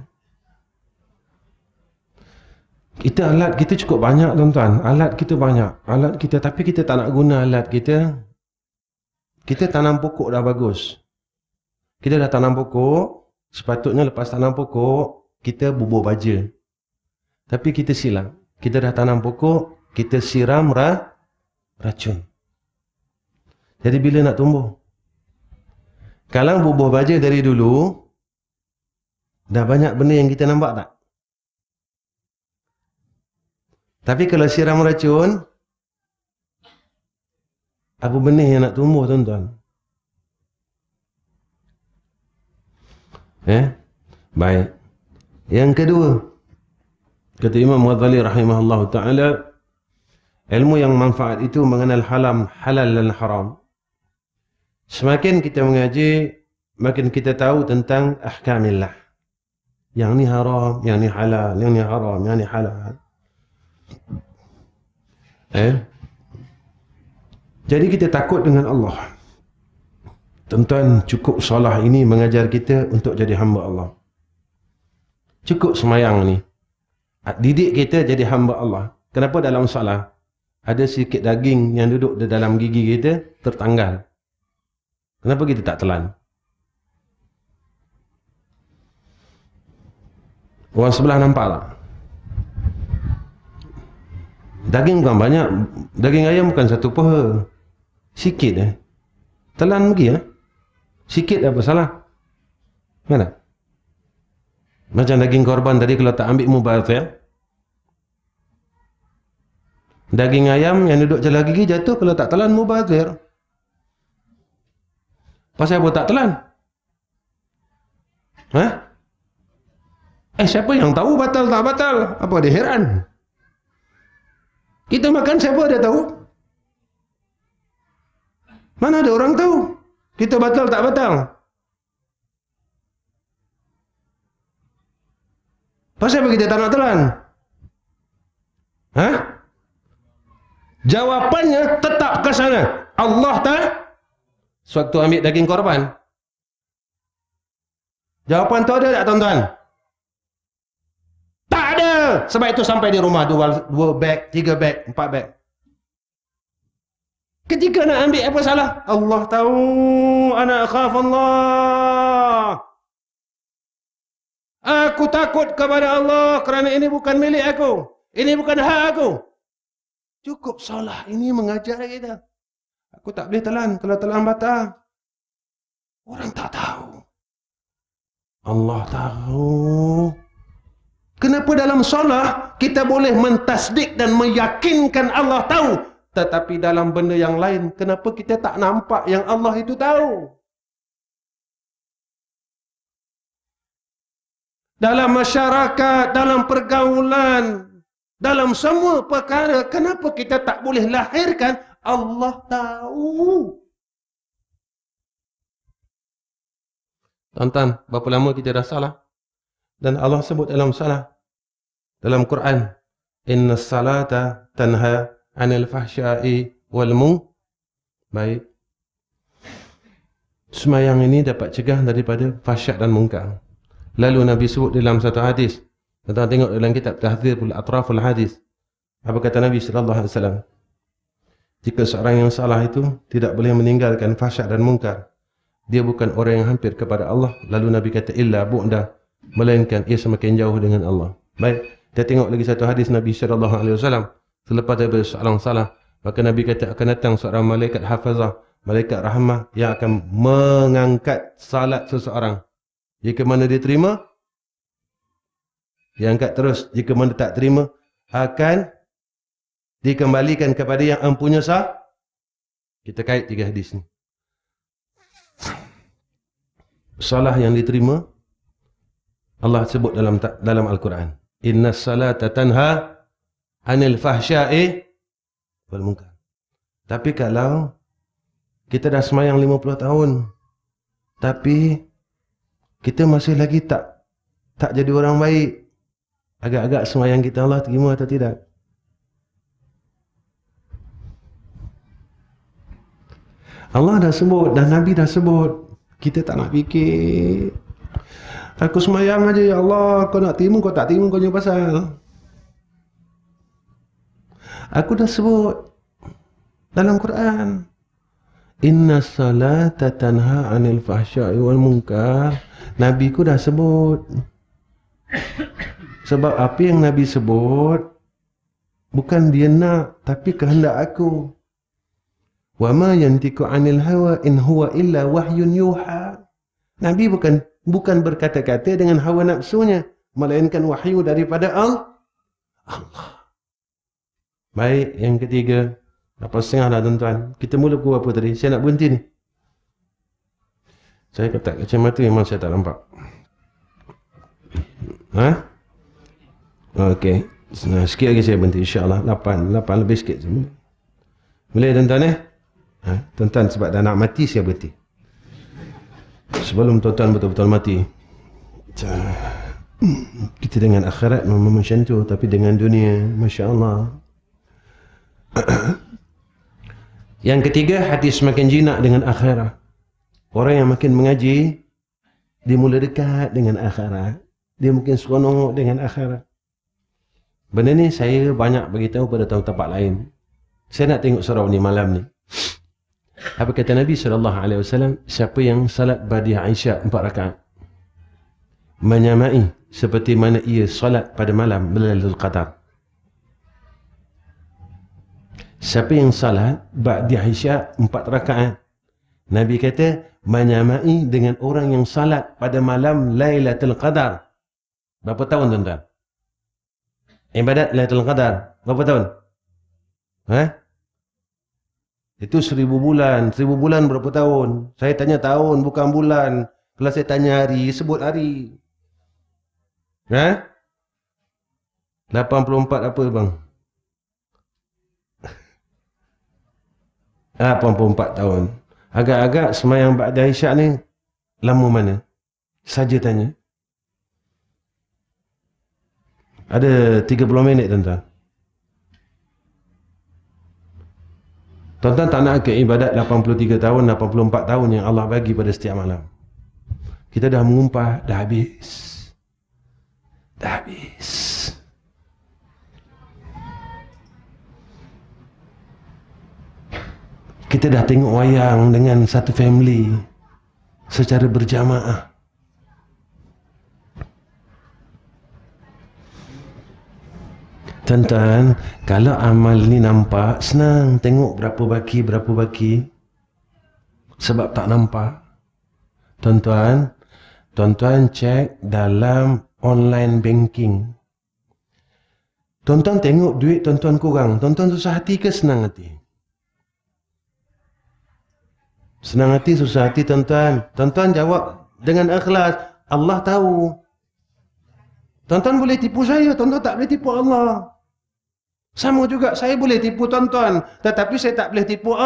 Kita alat kita cukup banyak tuan-tuan. Alat kita banyak. Alat kita, tapi kita tak nak guna alat kita. Kita tanam pokok dah bagus. Kita dah tanam pokok. Sepatutnya lepas tanam pokok, kita bubur baja. Tapi kita silap. Kita dah tanam pokok, kita siram ra, racun. Jadi bila nak tumbuh? Kalau bubur baja dari dulu, dah banyak benda yang kita nampak tak? Tapi kalau siram racun, apa benih yang nak tumbuh tuan-tuan? Eh? Baik. Yang kedua, kata Imam Ghazali rahimahullah ta'ala, ilmu yang manfaat itu mengenal halam, halal dan haram. Semakin kita mengaji, makin kita tahu tentang ahkamillah. Yang ni haram, yang ni halal, yang ni haram, yang ni halal. Eh? Jadi kita takut dengan Allah. Tuan-tuan, cukup solah ini mengajar kita untuk jadi hamba Allah. Cukup semayang ni. Didik kita jadi hamba Allah. Kenapa dalam solah ada sikit daging yang duduk di dalam gigi kita tertanggal? Kenapa kita tak telan? Orang sebelah nampak tak? Daging bukan banyak. Daging ayam bukan satu paha. Sikit eh. Telan pergi eh. Sikit apa salah? Mana? Macam daging korban tadi kalau tak ambil mubazir. Daging ayam yang duduk celah gigi jatuh kalau tak telan mubazir. Pasal apa tak telan? Hah? Eh siapa yang tahu batal tak batal? Apa dia heran? Kita makan siapa dia tahu? Mana ada orang tahu? Kita batal tak batal? Pasal apa kita tak nak telan? Hah? Jawapannya tetap ke sana. Allah tak? Sewaktu ambil daging korban. Jawapan tu ada tak tuan-tuan? Tak ada. Sebab itu sampai di rumah dua, dua beg, tiga beg, empat beg. Ketika nak ambil apa salah? Allah tahu. Ana akhaf Allah. Aku takut kepada Allah kerana ini bukan milik aku. Ini bukan hak aku. Cukup salah ini mengajar kita. Aku tak boleh telan. Kalau telan batal. Orang tak tahu. Allah tahu. Kenapa dalam solah kita boleh mentasdik dan meyakinkan Allah tahu. Tetapi dalam benda yang lain, kenapa kita tak nampak yang Allah itu tahu? Dalam masyarakat, dalam pergaulan, dalam semua perkara, kenapa kita tak boleh lahirkan Allah tahu? Tuan-tuan, berapa lama kita dah salah? Dan Allah sebut dalam salah, dalam Quran, inna salata tanha anil fahsya'i wal munkar. Baik. Semayang ini dapat cegah daripada fahsyat dan mungkar. Lalu Nabi sebut dalam satu hadis, kita tengok dalam kitab Tahdzirul Atraful Hadis. Apa kata Nabi sallallahu alaihi wasallam? Jika seorang yang salah itu tidak boleh meninggalkan fahsyat dan mungkar, dia bukan orang yang hampir kepada Allah. Lalu Nabi kata illa bu'da, melainkan ia semakin jauh dengan Allah. Baik, kita tengok lagi satu hadis Nabi sallallahu alaihi wasallam. Selepas daripada seorang salah, maka Nabi kata akan datang seorang malaikat hafazah, malaikat rahmah yang akan mengangkat salat seseorang. Jika mana dia terima, dia angkat terus. Jika mana tak terima, akan dikembalikan kepada yang empunya sah. Kita kait tiga hadis ni. Salah yang diterima, Allah sebut dalam dalam Al-Quran, inna salata tanha anil fahsya'i wal munkar. Tapi kalau kita dah semayang lima puluh tahun, tapi kita masih lagi tak tak jadi orang baik, agak-agak semayang kita Allah terima atau tidak? Allah dah sebut, dan Nabi dah sebut. Kita tak nak fikir. Aku semayang aja, ya Allah, kau nak terima, kau tak terima, kau punya pasal. Aku dah sebut dalam Quran, inna salata tanha anil fahsya'i wal munkar. Nabi ku dah sebut. Sebab apa yang Nabi sebut bukan dia nak, tapi kehendak aku. Wa ma yantiqu anil hawa in huwa illa wahyun yuha. Nabi bukan bukan berkata-kata dengan hawa nafsunya, melainkan wahyu daripada Allah. Baik, yang ketiga, apa setengah dah tuan-tuan. Kita mula pukul apa tadi? Saya nak berhenti ni. Saya kata kacamata memang saya tak nampak. Ha? Okey. Nah, sikit lagi saya berhenti, insya-Allah. lapan, lapan lebih sikit. Boleh tuan-tuan eh? Ha? Tuan-tuan sebab dah nak mati saya berhenti. Sebelum tuan-tuan betul-betul mati. Kita dengan akhirat memang macam tu, tapi dengan dunia, masya-Allah. Yang ketiga, hati semakin jinak dengan akhirat. Orang yang makin mengaji, dia mula dekat dengan akhirat. Dia mungkin seronok dengan akhirat. Benda ni saya banyak beritahu pada tempat-tempat lain. Saya nak tengok surau ni malam ni. Apa kata Nabi sallallahu alaihi wasallam? Siapa yang salat badiah Isyak empat rakaat, menyamai seperti mana ia salat pada malam Lailatul Qadar. Siapa yang salat badiah Isyak empat rakaat, Nabi kata menyamai dengan orang yang salat pada malam Lailatul Qadar. Berapa tahun tuan-tuan? Ibadat Lailatul Qadar berapa tahun? Ha? Itu seribu bulan. Seribu bulan berapa tahun? Saya tanya tahun, bukan bulan. Kalau saya tanya hari, sebut hari. Ha? lapan puluh empat apa bang? lapan puluh empat tahun. Agak-agak semayang ba'da Isyak ni lama mana? Saja tanya. Ada tiga puluh minit tuan-tuan. Tuan-tuan tak nak ke ibadat lapan puluh tiga tahun, lapan puluh empat tahun yang Allah bagi pada setiap malam. Kita dah mengumpah, dah habis. Dah habis. Kita dah tengok wayang dengan satu family secara berjamaah. Tuan-tuan, kalau amal ni nampak, senang. Tengok berapa baki, berapa baki. Sebab tak nampak. Tuan-tuan, tuan-tuan cek dalam online banking. Tuan-tuan tengok duit tuan-tuan kurang. Tuan-tuan susah hati ke senang hati? Senang hati, susah hati tuan-tuan. Tuan-tuan jawab dengan ikhlas. Allah tahu. Tuan-tuan boleh tipu saya, tuan-tuan tak boleh tipu Allah. Sama juga, saya boleh tipu tuan-tuan, tetapi saya tak boleh tipu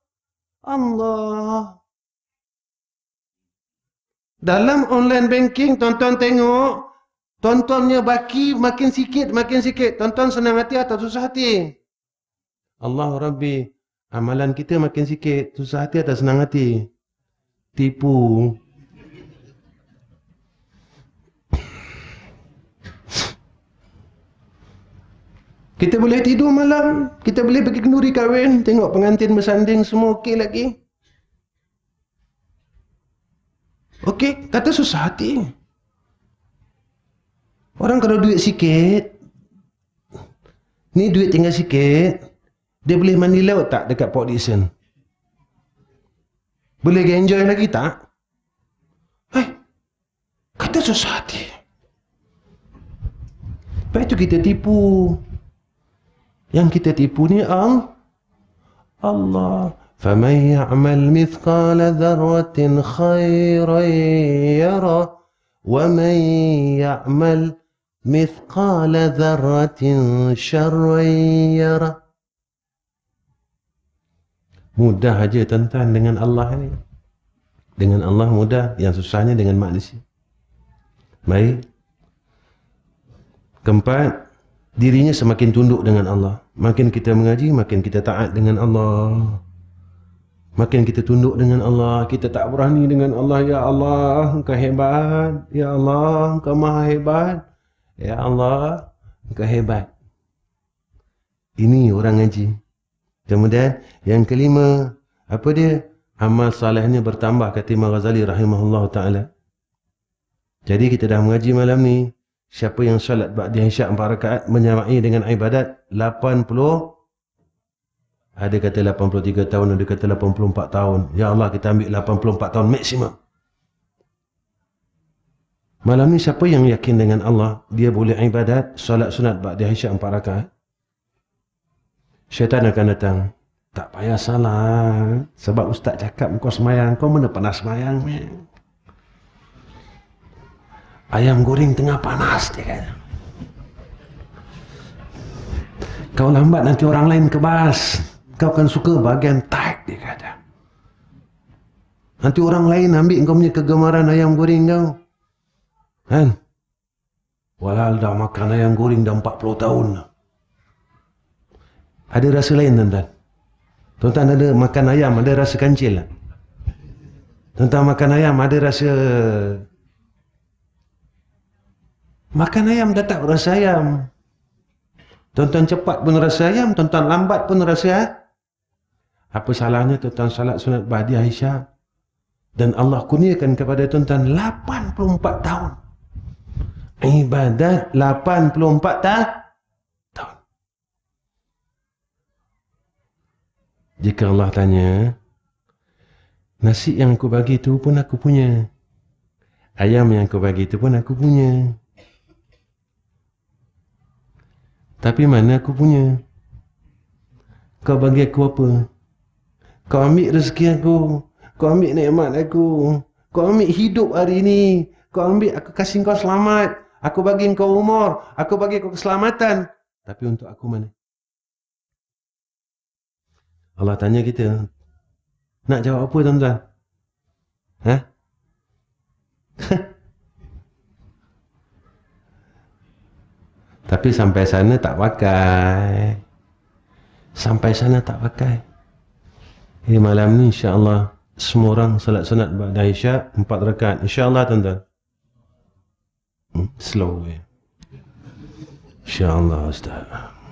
Allah. Dalam online banking, tuan-tuan tengok, Tuan-tuannya baki makin sikit, makin sikit. Tuan-tuan senang hati atau susah hati? Allah Rabbi, amalan kita makin sikit, susah hati atau senang hati? Tipu. Kita boleh tidur malam, kita boleh pergi kenduri kahwin, tengok pengantin bersanding, semua okey lagi. Okey, kata susah hati. Orang kalau duit sikit, ni duit tinggal sikit, dia boleh mandi laut tak dekat Port Dickson? Boleh enjoy lagi tak? Eh, kata susah hati. Lepas itu kita tipu. Yang kita tipu ni Allah. Allah. فَمَنْ يَعْمَلْ مِثْقَالَ ذَرَّةٍ خَيْرًا يَرَهُ وَمَنْ يَعْمَلْ مِثْقَالَ ذَرَّةٍ شَرًّا يَرَهُ. Mudah aja tuan-tuan dengan Allah ni. Dengan Allah mudah, yang susahnya dengan manusia. Baik. Keempat, dirinya semakin tunduk dengan Allah. Makin kita mengaji, makin kita taat dengan Allah. Makin kita tunduk dengan Allah. Kita tak berani dengan Allah. Ya Allah, Engkau hebat. Ya Allah, Engkau maha hebat. Ya Allah, Engkau hebat. Ini orang ngaji. Kemudian yang kelima, apa dia? Amal salihnya bertambah, kata Imam Ghazali rahimahullah ta'ala. Jadi kita dah mengaji malam ni. Siapa yang solat ba'di isyak empat rakaat menyamai dengan ibadat lapan puluh, ada kata lapan puluh tiga tahun, ada kata lapan puluh empat tahun. Ya Allah, kita ambil lapan puluh empat tahun maksimum. Malam ni siapa yang yakin dengan Allah, dia boleh ibadat solat sunat ba'di isyak empat rakaat. Syaitan akan datang. Tak payah salah. Sebab ustaz cakap kau semayang, kau mana pernah semayang ni? Ayam goreng tengah panas, dia kata. Kau lambat nanti orang lain kebas. Kau akan suka bahagian tight, dia kata. Nanti orang lain ambil kau punya kegemaran ayam goreng kau. Kan? Walau dah makan ayam goreng dah empat puluh tahun. Ada rasa lain, tuan-tuan. Tuan-tuan ada makan ayam, ada rasa kancil. Tuan-tuan makan ayam, ada rasa... Makan ayam dah tak rasa ayam. Tuan-tuan cepat pun rasa ayam, tuan-tuan lambat pun rasa. Apa salahnya tuan-tuan salat sunat ba'di isyak? Dan Allah kurniakan kepada tuan-tuan lapan puluh empat tahun. Ibadat lapan puluh empat tahun. Jika Allah tanya, nasi yang aku bagi itu pun aku punya. Ayam yang aku bagi itu pun aku punya. Tapi mana aku punya? Kau bagi aku apa? Kau ambil rezeki aku. Kau ambil nikmat aku. Kau ambil hidup hari ini. Kau ambil, aku kasih kau selamat. Aku bagi kau umur. Aku bagi kau keselamatan. Tapi untuk aku mana? Allah tanya kita. Nak jawab apa, tuan-tuan? Hah? Tapi sampai sana tak pakai. Sampai sana tak pakai. Jadi malam ni insya-Allah semua orang salat sunat ba'da isyak empat rakaat. Insya-Allah, tuan-tuan. Hmm, slow way. Insya-Allah, Ustaz.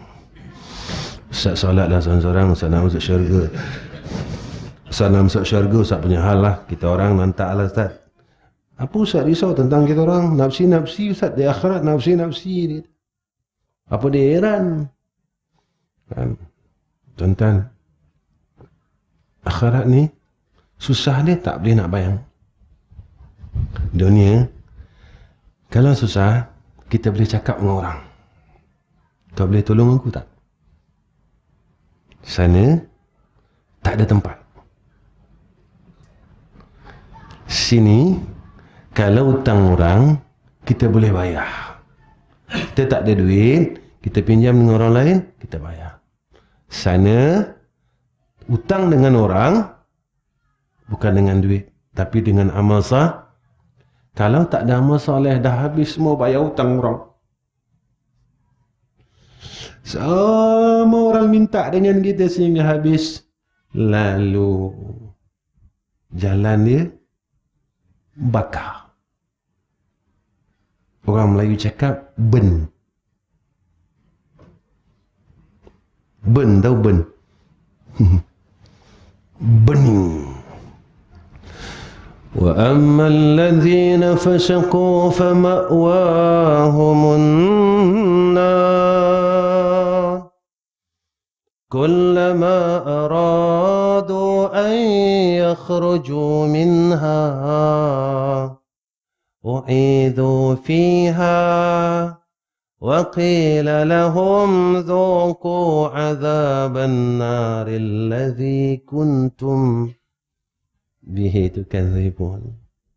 Ustaz solatlah seorang-seorang, Ustaz nak masuk syurga. Ustaz nak masuk syurga, Ustaz punya hal lah. Kita orang nantak lah, Ustaz. Apa Ustaz risau tentang kita orang? Nafsi-nafsi, Ustaz. Di akhirat nafsi-nafsi dia. Apa dia heran? Kan? Tuan-tuan, akhirat ni susah dia tak boleh nak bayang. Dunia, kalau susah, kita boleh cakap dengan orang. Kau boleh tolong aku tak? Sana, tak ada tempat. Sini, kalau hutang orang, kita boleh bayar. Kita tak ada duit, kita pinjam dengan orang lain, kita bayar. Sana, hutang dengan orang, bukan dengan duit, tapi dengan amal sah. Kalau tak ada amal soleh, dah habis semua bayar hutang orang. Semua orang minta dengan kita sehingga habis. Lalu jalan dia bakar. Orang Melayu cakap ben. Ben tahu ben. Bening. Wa ammal ladzina fasaqu fama'wahumun nar. Kullama aradu an yakhruju minha u'idhu fiha wa qila lahum dhuqu 'adzaban nar alladhi kuntum bihi tukadzibun.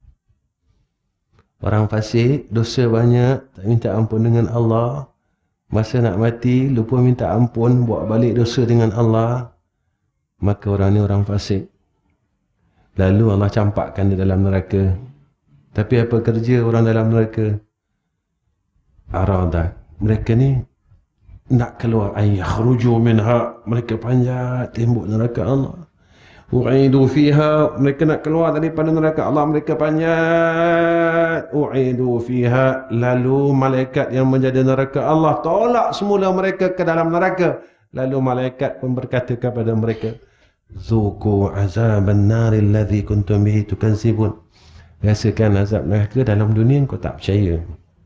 Orang fasik, dosa banyak, tak minta ampun dengan Allah. Masa nak mati, lupa minta ampun, buat balik dosa dengan Allah. Maka orang ni orang fasik. Lalu Allah campakkan dia dalam neraka. Tapi apa kerja orang dalam neraka? Aradat. Mereka ni nak keluar. Ayakhruju minha. Mereka panjat tembok neraka Allah. U'idu fiha. Mereka nak keluar daripada neraka Allah. Mereka panjat. U'idu fiha. Lalu malaikat yang menjadi neraka Allah tolak semula mereka ke dalam neraka. Lalu malaikat pun berkata kepada mereka, Zuku azaban naril ladzi kuntum bihi tukadzibun. Rasakan azab neraka dalam dunia kau tak percaya.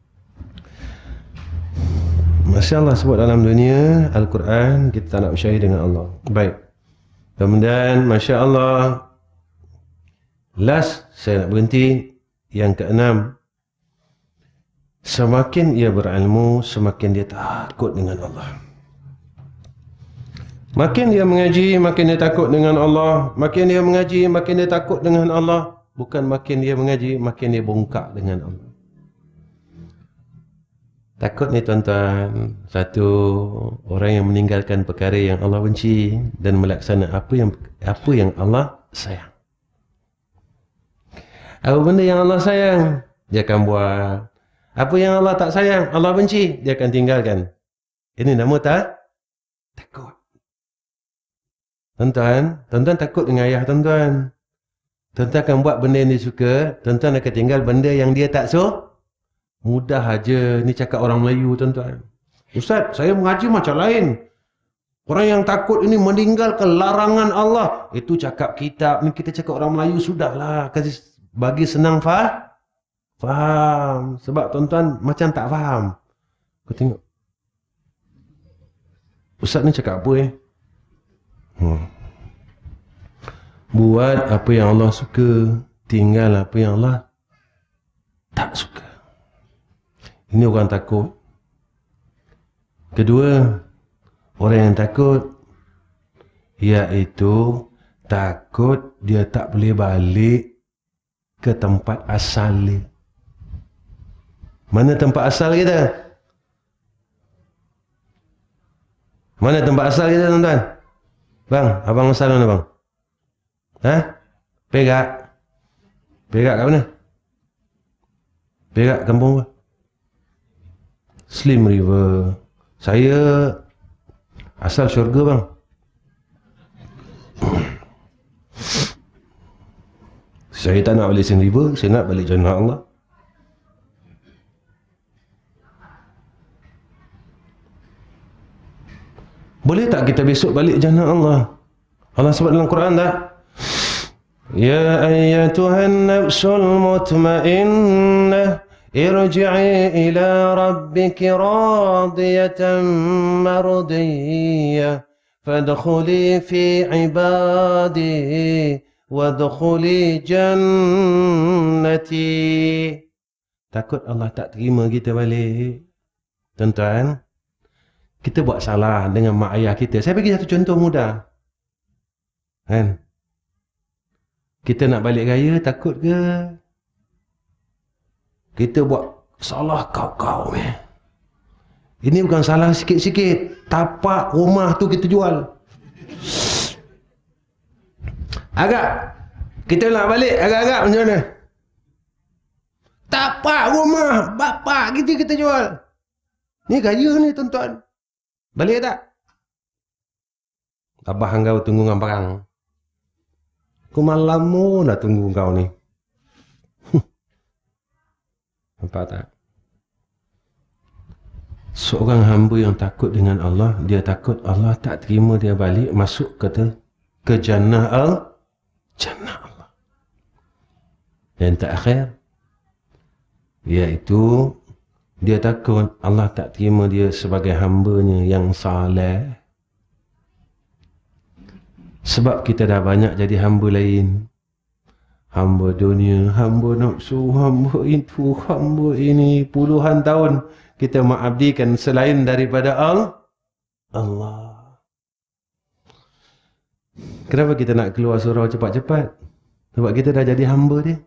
Masya Allah sebut dalam dunia Al-Quran kita tak nak percaya dengan Allah. Baik. Kemudian Masya Allah, last saya nak berhenti. Yang keenam, semakin ia berilmu, semakin dia takut dengan Allah. Makin dia mengaji, makin dia takut dengan Allah. Makin dia mengaji, makin dia takut dengan Allah. Bukan makin dia mengaji, makin dia bongkak dengan Allah. Takut ni tuan-tuan, satu orang yang meninggalkan perkara yang Allah benci dan melaksanakan apa yang apa yang Allah sayang. Apa benda yang Allah sayang, dia akan buat. Apa yang Allah tak sayang, Allah benci, dia akan tinggalkan. Ini nama tak? Takut. Tuan-tuan, tuan-tuan takut dengan ayah tuan-tuan. Tuan-tuan akan buat benda yang dia suka, tuan-tuan akan tinggal benda yang dia tak suka. Mudah aja. Ni cakap orang Melayu tuan-tuan. Ustaz, saya mengaji macam lain. Orang yang takut ini meninggalkan larangan Allah. Itu cakap kitab. Ni kita cakap orang Melayu, sudahlah. Kasih bagi senang faham. Faham. Sebab tuan-tuan macam tak faham. Kau tengok. Ustaz ni cakap apa eh? Hmm. Buat apa yang Allah suka. Tinggal apa yang Allah tak suka. Ini orang takut. Kedua, orang yang takut, iaitu takut dia tak boleh balik ke tempat asal dia. Mana tempat asal kita? Mana tempat asal kita tuan-tuan? Bang, abang asal mana bang? Ha? Perak. Perak kat mana? Perak kampung apa? Slim River. Saya asal syurga bang. Saya tak nak balik Slim River, saya nak balik Jannah Allah. Boleh tak kita besok balik Jannah Allah? Allah sebut dalam Quran tak? Ya ayyatuhan nafsul mutmainnah irji'i ila rabbiki radiyatan mardiyah fadkhuli fi ibadi wadkhuli jannati. Takut Allah tak terima kita balik. Tuan-tuan, kita buat salah dengan mak ayah kita. Saya bagi satu contoh mudah. Kan? Kita nak balik raya takut ke? Kita buat salah kau-kau eh. Ini bukan salah sikit-sikit. Tapak rumah tu kita jual. Agak kita nak balik agak-agak macam mana? Tak apa rumah, bapa kita kita jual. Ni gaya ni tuan-tuan. Balik tak? Abah engkau tunggu dengan perang. Aku malam nak tunggu kau ni. Nampak tak? Seorang hamba yang takut dengan Allah, dia takut Allah tak terima dia balik masuk ke ke jannah al jannah Allah. Yang terakhir, iaitu dia takut Allah tak terima dia sebagai hambanya yang saleh. Sebab kita dah banyak jadi hamba lain. Hamba dunia, hamba nafsu, hamba itu, hamba ini. Puluhan tahun kita mengabdikan selain daripada Allah. Kenapa kita nak keluar surau cepat-cepat? Sebab kita dah jadi hamba dia.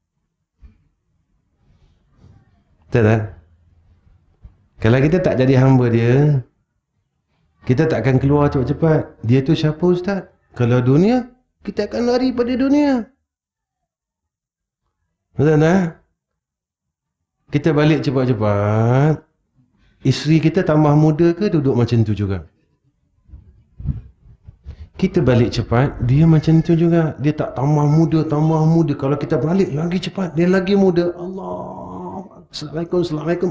Betul tak? Kalau kita tak jadi hamba dia, kita tak akan keluar cepat-cepat. Dia tu siapa Ustaz? Kalau dunia, kita akan lari pada dunia. Betul tak? Kita balik cepat-cepat. Isteri kita tambah muda ke duduk macam tu juga? Kita balik cepat, dia macam tu juga. Dia tak tambah muda, tambah muda. Kalau kita balik lagi cepat, dia lagi muda. Allah. Assalamualaikum, Assalamualaikum.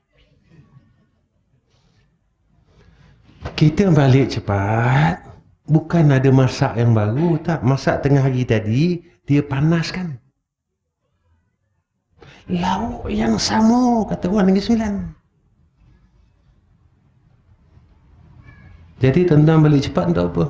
Kita balik cepat, bukan ada masak yang baru, tak. Masak tengah hari tadi, dia panaskan. Lauk yang sama, kata orang Negeri Sembilan. Jadi tentang balik cepat untuk apa?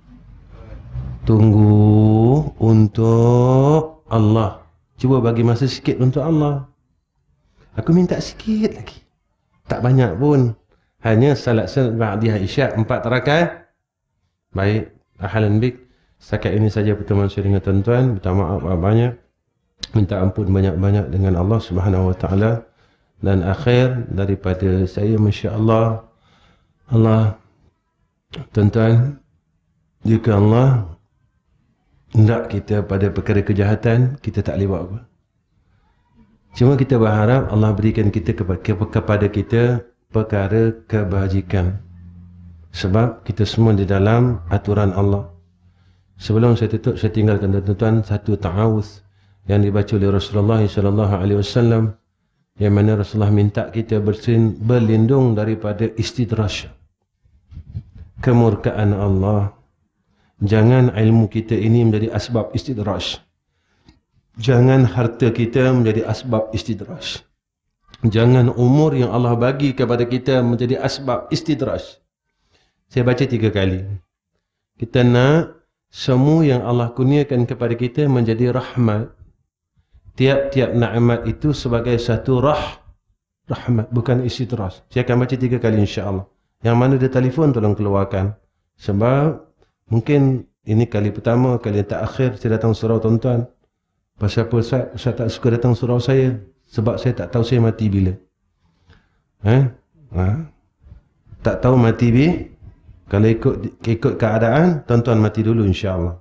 Tunggu untuk Allah. Cuba bagi masa sikit untuk Allah. Aku minta sikit lagi. Tak banyak pun. Hanya salat sunat ba'diyah isyak empat rakaat. Baik, ahlan bik. Setakat ini saja pertemuan saya dengan tuan-tuan. Minta maaf banyak. Minta ampun banyak-banyak dengan Allah Subhanahu Wa Taala. Dan akhir daripada saya, masya-Allah, Allah, tuan-tuan, jika Allah hendak kita pada perkara kejahatan, kita tak boleh buat apa. Cuma kita berharap Allah berikan kita kepada kita perkara kebajikan. Sebab kita semua di dalam aturan Allah. Sebelum saya tutup, saya tinggalkan tuan-tuan satu ta'awuz yang dibaca oleh Rasulullah sallallahu alaihi wasallam, yang mana Rasulullah minta kita bersin, berlindung daripada istidraj, kemurkaan Allah. Jangan ilmu kita ini menjadi asbab istidraj. Jangan harta kita menjadi asbab istidraj. Jangan umur yang Allah bagi kepada kita menjadi asbab istidraj. Saya baca tiga kali. Kita nak semua yang Allah kurniakan kepada kita menjadi rahmat. Tiap-tiap nikmat itu sebagai satu rah, rahmat, bukan istidraj. Saya akan baca tiga kali insya-Allah. Yang mana dia telefon tolong keluarkan. Sebab mungkin ini kali pertama, kali yang terakhir saya datang surau tuan-tuan. Pasal apa Ustaz? Ustaz tak suka datang surau saya. Sebab saya tak tahu saya mati bila. Eh? Ha? Tak tahu mati bila. Kalau ikut ikut keadaan, tuan-tuan mati dulu insya-Allah.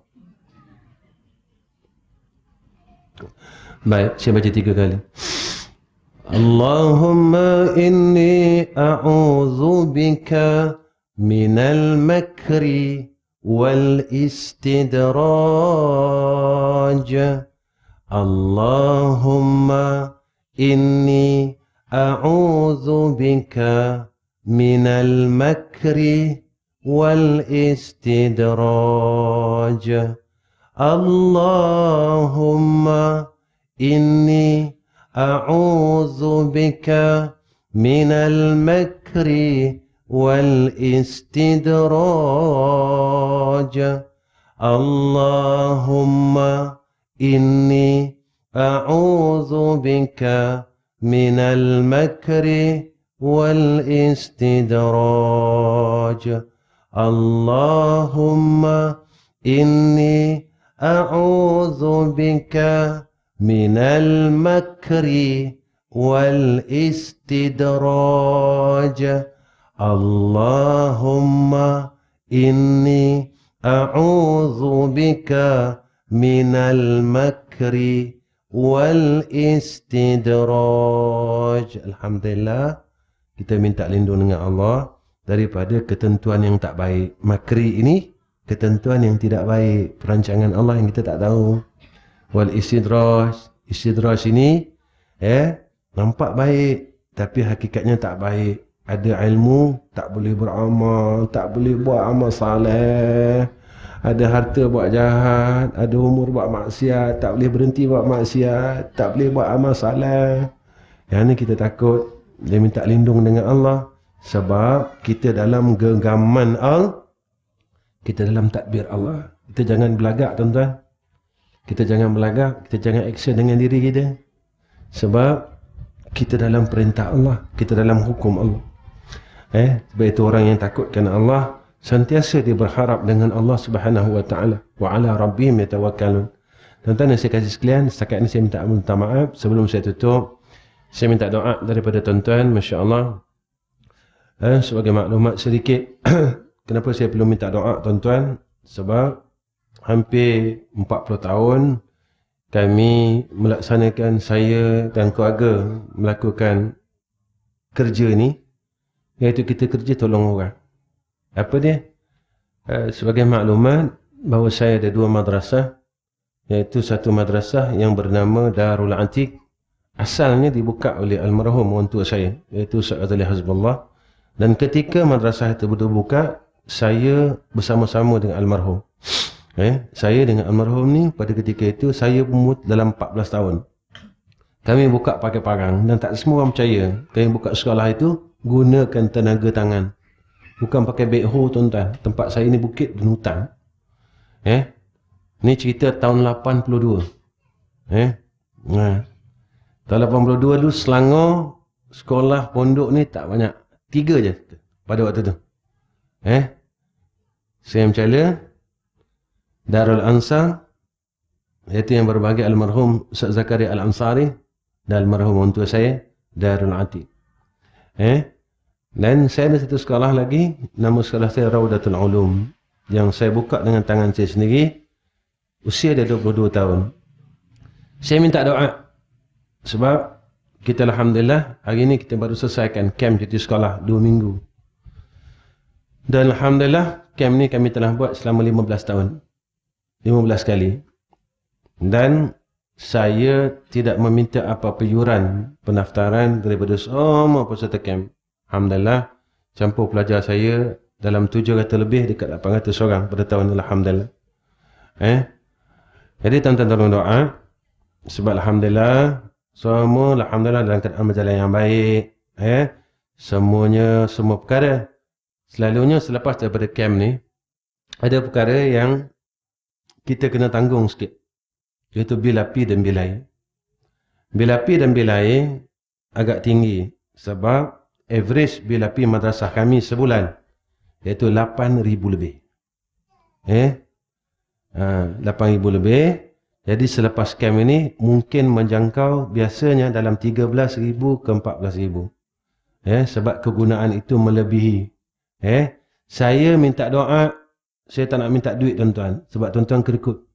Baik, saya baca tiga kali. Allahumma inni a'udzu bika minal makri wal istidraj. Allahumma inni a'udzu bika minal makri wal istidraj. Allahumma inni a'udzu bika minal makri wal istidraj. Allahumma inni a'udzu bika minal makri wal istidraj. Allahumma inni a'udzu bika minal makri wal istidraj. Allahumma inni a'udzu bika minal makri wal istidraj. Alhamdulillah, kita minta lindung dengan Allah daripada ketentuan yang tak baik. Makri ini ketentuan yang tidak baik, perancangan Allah yang kita tak tahu. Wal istidraj, istidraj ini eh nampak baik tapi hakikatnya tak baik. Ada ilmu tak boleh beramal, tak boleh buat amal saleh. Ada harta buat jahat, ada umur buat maksiat, tak boleh berhenti buat maksiat, tak boleh buat amal saleh. Yang ni kita takut, dia minta lindung dengan Allah sebab kita dalam genggaman Allah, kita dalam tadbir Allah. Kita jangan belagak tuan-tuan. Kita jangan belagak, kita jangan action dengan diri kita. Sebab kita dalam perintah Allah, kita dalam hukum Allah. Eh, sebab itu orang yang takutkan Allah sentiasa dia berharap dengan Allah Subhanahu wa taala. Wa ala rabbihim yatawakkalun. Tuan-tuan dan saya kasih sekalian, setakat ini saya minta minta maaf sebelum saya tutup. Saya minta doa daripada tuan-tuan, masya-Allah. Eh, sebagai maklumat sedikit, kenapa saya perlu minta doa tuan-tuan? Sebab hampir empat puluh tahun kami melaksanakan, saya dan keluarga melakukan kerja ni, iaitu kita kerja tolong orang. Apa dia? Uh, sebagai maklumat bahawa saya ada dua madrasah, iaitu satu madrasah yang bernama Darul Atiq, asalnya dibuka oleh almarhum orang tua saya, iaitu Ustaz Ghazali Hazbullah. Dan ketika madrasah itu dibuka, saya bersama-sama dengan almarhum. Eh, saya dengan almarhum ni pada ketika itu saya umur dalam empat belas tahun. Kami buka pakai parang dan tak semua orang percaya. Kami buka sekolah itu gunakan tenaga tangan. Bukan pakai backhoe tuan-tuan. Tempat saya ni bukit dan hutan. Eh, ni cerita tahun lapan puluh dua. Eh, nah. Tahun lapan puluh dua dulu Selangor sekolah pondok ni tak banyak. Tiga je pada waktu tu. Eh, saya mencala Darul Ansar, iaitu yang berbagi almarhum Ustaz Zakaria Al-Ansari, dan almarhum orang tua saya Darul Atiq. Eh, dan saya ada satu sekolah lagi, nama sekolah saya Raudatul Ulum, yang saya buka dengan tangan saya sendiri. Usia dia dua puluh dua tahun. Saya minta doa sebab kita alhamdulillah hari ini kita baru selesaikan camp cuti sekolah dua minggu. Dan alhamdulillah camp ni kami telah buat selama lima belas tahun. lima belas kali. Dan saya tidak meminta apa-apa yuran pendaftaran daripada semua peserta camp. Alhamdulillah, campur pelajar saya dalam tujuh ratus lebih dekat lapan ratus orang pada tahun ini, alhamdulillah. Eh? Jadi tuan-tuan tolong doa sebab alhamdulillah semua alhamdulillah dalam keadaan berjalan yang baik. Eh? Semuanya, semua perkara. Selalunya selepas daripada camp ni ada perkara yang kita kena tanggung sikit, iaitu bil api dan bil air. Bil api dan bil air agak tinggi sebab average bil api madrasah kami sebulan iaitu lapan ribu lebih. Eh? Ha, lapan ribu lebih. Jadi selepas camp ini mungkin menjangkau biasanya dalam tiga belas ribu ke empat belas ribu. Eh, sebab kegunaan itu melebihi. Eh, saya minta doa. Saya tak nak minta duit tuan-tuan. Sebab tuan-tuan kerikut.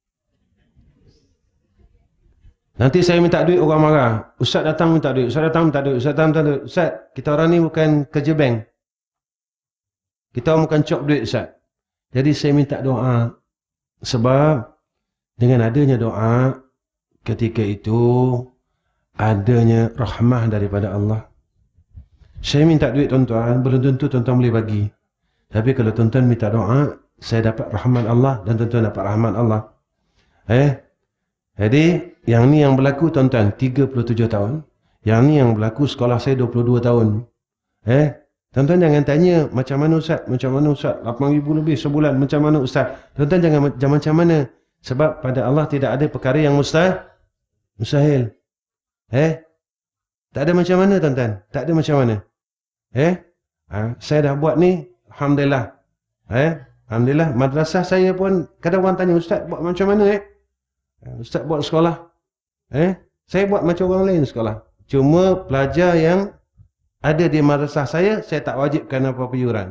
Nanti saya minta duit orang marah. Ustaz datang minta duit. Ustaz datang minta duit. Ustaz datang minta duit. Ustaz, kita orang ni bukan kerja bank. Kita orang bukan cop duit Ustaz. Jadi saya minta doa. Sebab dengan adanya doa, ketika itu adanya rahmah daripada Allah. Saya minta duit tuan-tuan. Belum tentu tuan-tuan boleh bagi. Tapi kalau tuan-tuan minta doa, saya dapat rahmat Allah dan tuan-tuan dapat rahmat Allah. Eh, jadi yang ni yang berlaku tuan-tuan tiga puluh tujuh tahun. Yang ni yang berlaku sekolah saya dua puluh dua tahun. Eh, tuan-tuan jangan tanya macam mana Ustaz, macam mana Ustaz, lapan ribu lebih sebulan, macam mana Ustaz. Tuan-tuan jangan jangan macam mana. Sebab pada Allah tidak ada perkara yang mustahil. Mustahil. Eh, tak ada macam mana tuan-tuan. Tak ada macam mana. Eh, ha, saya dah buat ni, alhamdulillah. Eh, alhamdulillah, madrasah saya pun kadang orang tanya, Ustaz buat macam mana eh? Ustaz buat sekolah. Eh, saya buat macam orang lain sekolah. Cuma pelajar yang ada di madrasah saya, saya tak wajibkan apa-apa yuran.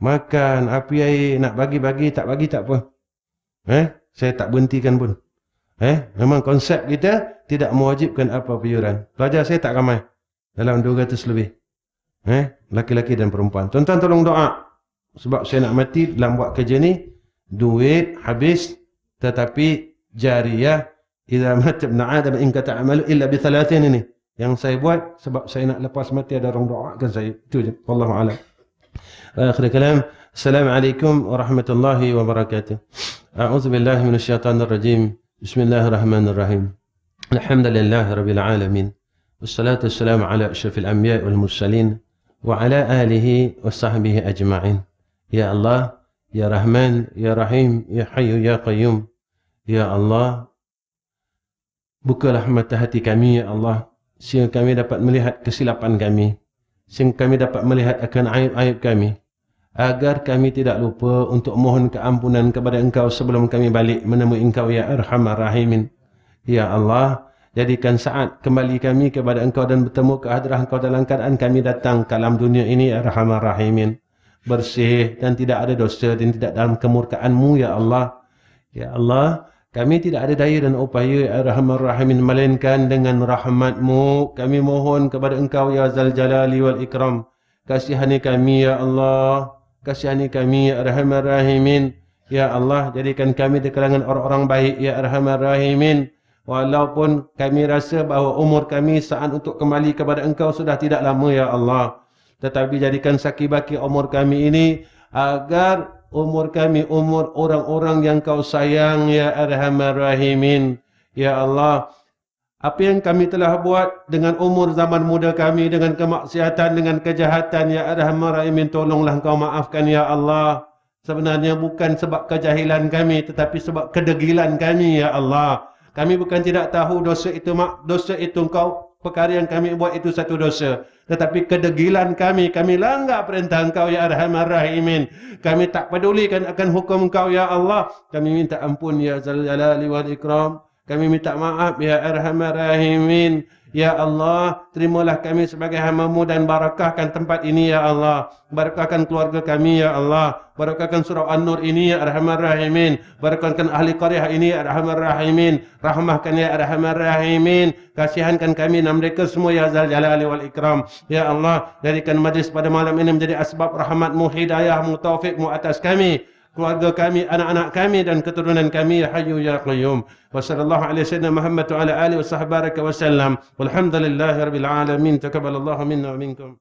Makan, api air, nak bagi-bagi, tak bagi tak apa. Eh, saya tak berhentikan pun. Eh, memang konsep kita tidak mewajibkan apa piuran. Pelajar saya tak ramai, dalam dua ratus lebih. Eh, laki-laki dan perempuan. Tuan-tuan tolong doa. Sebab saya nak mati dalam buat kerja ni, duit habis, tetapi jariyah, idza mata ibn Adam in kata amalu illa bi thalathin ini. Yang saya buat sebab saya nak lepas mati ada orang doakan saya. Itu je. Wallahu a'lam. Akhir kalam. Assalamualaikum warahmatullahi wabarakatuh. A'udzu billahi minasyaitonir rajim. Bismillahirrahmanirrahim. Alhamdulillahi rabbil alamin. Wassalatu wassalamu ala asyrafil anbiya'i wal mursalin wa ala alihi wa sahbihi ajma'in. Ya Allah, Ya Rahman, Ya Rahim, Ya Hayyu, Ya Qayyum. Ya Allah, bukalah mata hati kami, Ya Allah, sehingga kami dapat melihat kesilapan kami, sehingga kami dapat melihat akan aib-aib kami, agar kami tidak lupa untuk mohon keampunan kepada Engkau sebelum kami balik menemui Engkau, Ya Arhamar Rahimin. Ya Allah, jadikan saat kembali kami kepada Engkau dan bertemu ke hadrah Engkau dalam keadaan kami datang ke alam dunia ini, Ya Arhamar Rahimin, bersih dan tidak ada dosa dan tidak dalam kemurkaan-Mu, Ya Allah. Ya Allah, kami tidak ada daya dan upaya, Ya Arhamar Rahimin, melainkan dengan rahmat-Mu. Kami mohon kepada Engkau, Ya Zal Jalali wal Ikram, kasihani kami, Ya Allah. Kasihani kami, Ya Arhamar Rahimin. Ya Allah, jadikan kami di kalangan orang-orang baik, Ya Arhamar Rahimin. Walaupun kami rasa bahawa umur kami saat untuk kembali kepada Engkau sudah tidak lama, Ya Allah. Tetapi jadikan sakibaki umur kami ini, agar umur kami umur orang-orang yang Kau sayang, Ya Arhamar Rahimin. Ya Allah, apa yang kami telah buat dengan umur zaman muda kami, dengan kemaksiatan, dengan kejahatan, Ya Arhamar Rahimin, tolonglah Engkau maafkan, Ya Allah. Sebenarnya bukan sebab kejahilan kami, tetapi sebab kedegilan kami, Ya Allah. Kami bukan tidak tahu dosa itu, mak dosa itu Engkau, perkara yang kami buat itu satu dosa. Tetapi kedegilan kami, kami langgar perintah Engkau, Ya Arhamar Rahimin. Kami tak pedulikan akan hukum Engkau, Ya Allah. Kami minta ampun, Ya Zal Jalali wal Ikram. Kami minta maaf, Ya Arhamar Rahimin. Ya Allah, terimalah kami sebagai hamba-Mu dan barakahkan tempat ini, Ya Allah. Barakahkan keluarga kami, Ya Allah. Barakahkan surah An-Nur ini, Ya Arhamar Rahimin. Barakahkan ahli qaryah ini, Ya Arhamar Rahimin. Rahmahkan, Ya Arhamar Rahimin. Kasihankan kami dan mereka semua, Ya Zal Jalali wal Ikram. Ya Allah, jadikan majlis pada malam ini menjadi asbab rahmat-Mu, hidayah-Mu, taufik-Mu atas kami, keluarga kami, anak-anak kami dan keturunan kami, Ya Hayyu, Ya Qayyum. Wa sallallahu alaihi sayyidina Muhammad wa ala alihi wa sahbihi wa sallam. Walhamdulillahi rabbil alamin. Taqabbalallahu minna wa minkum.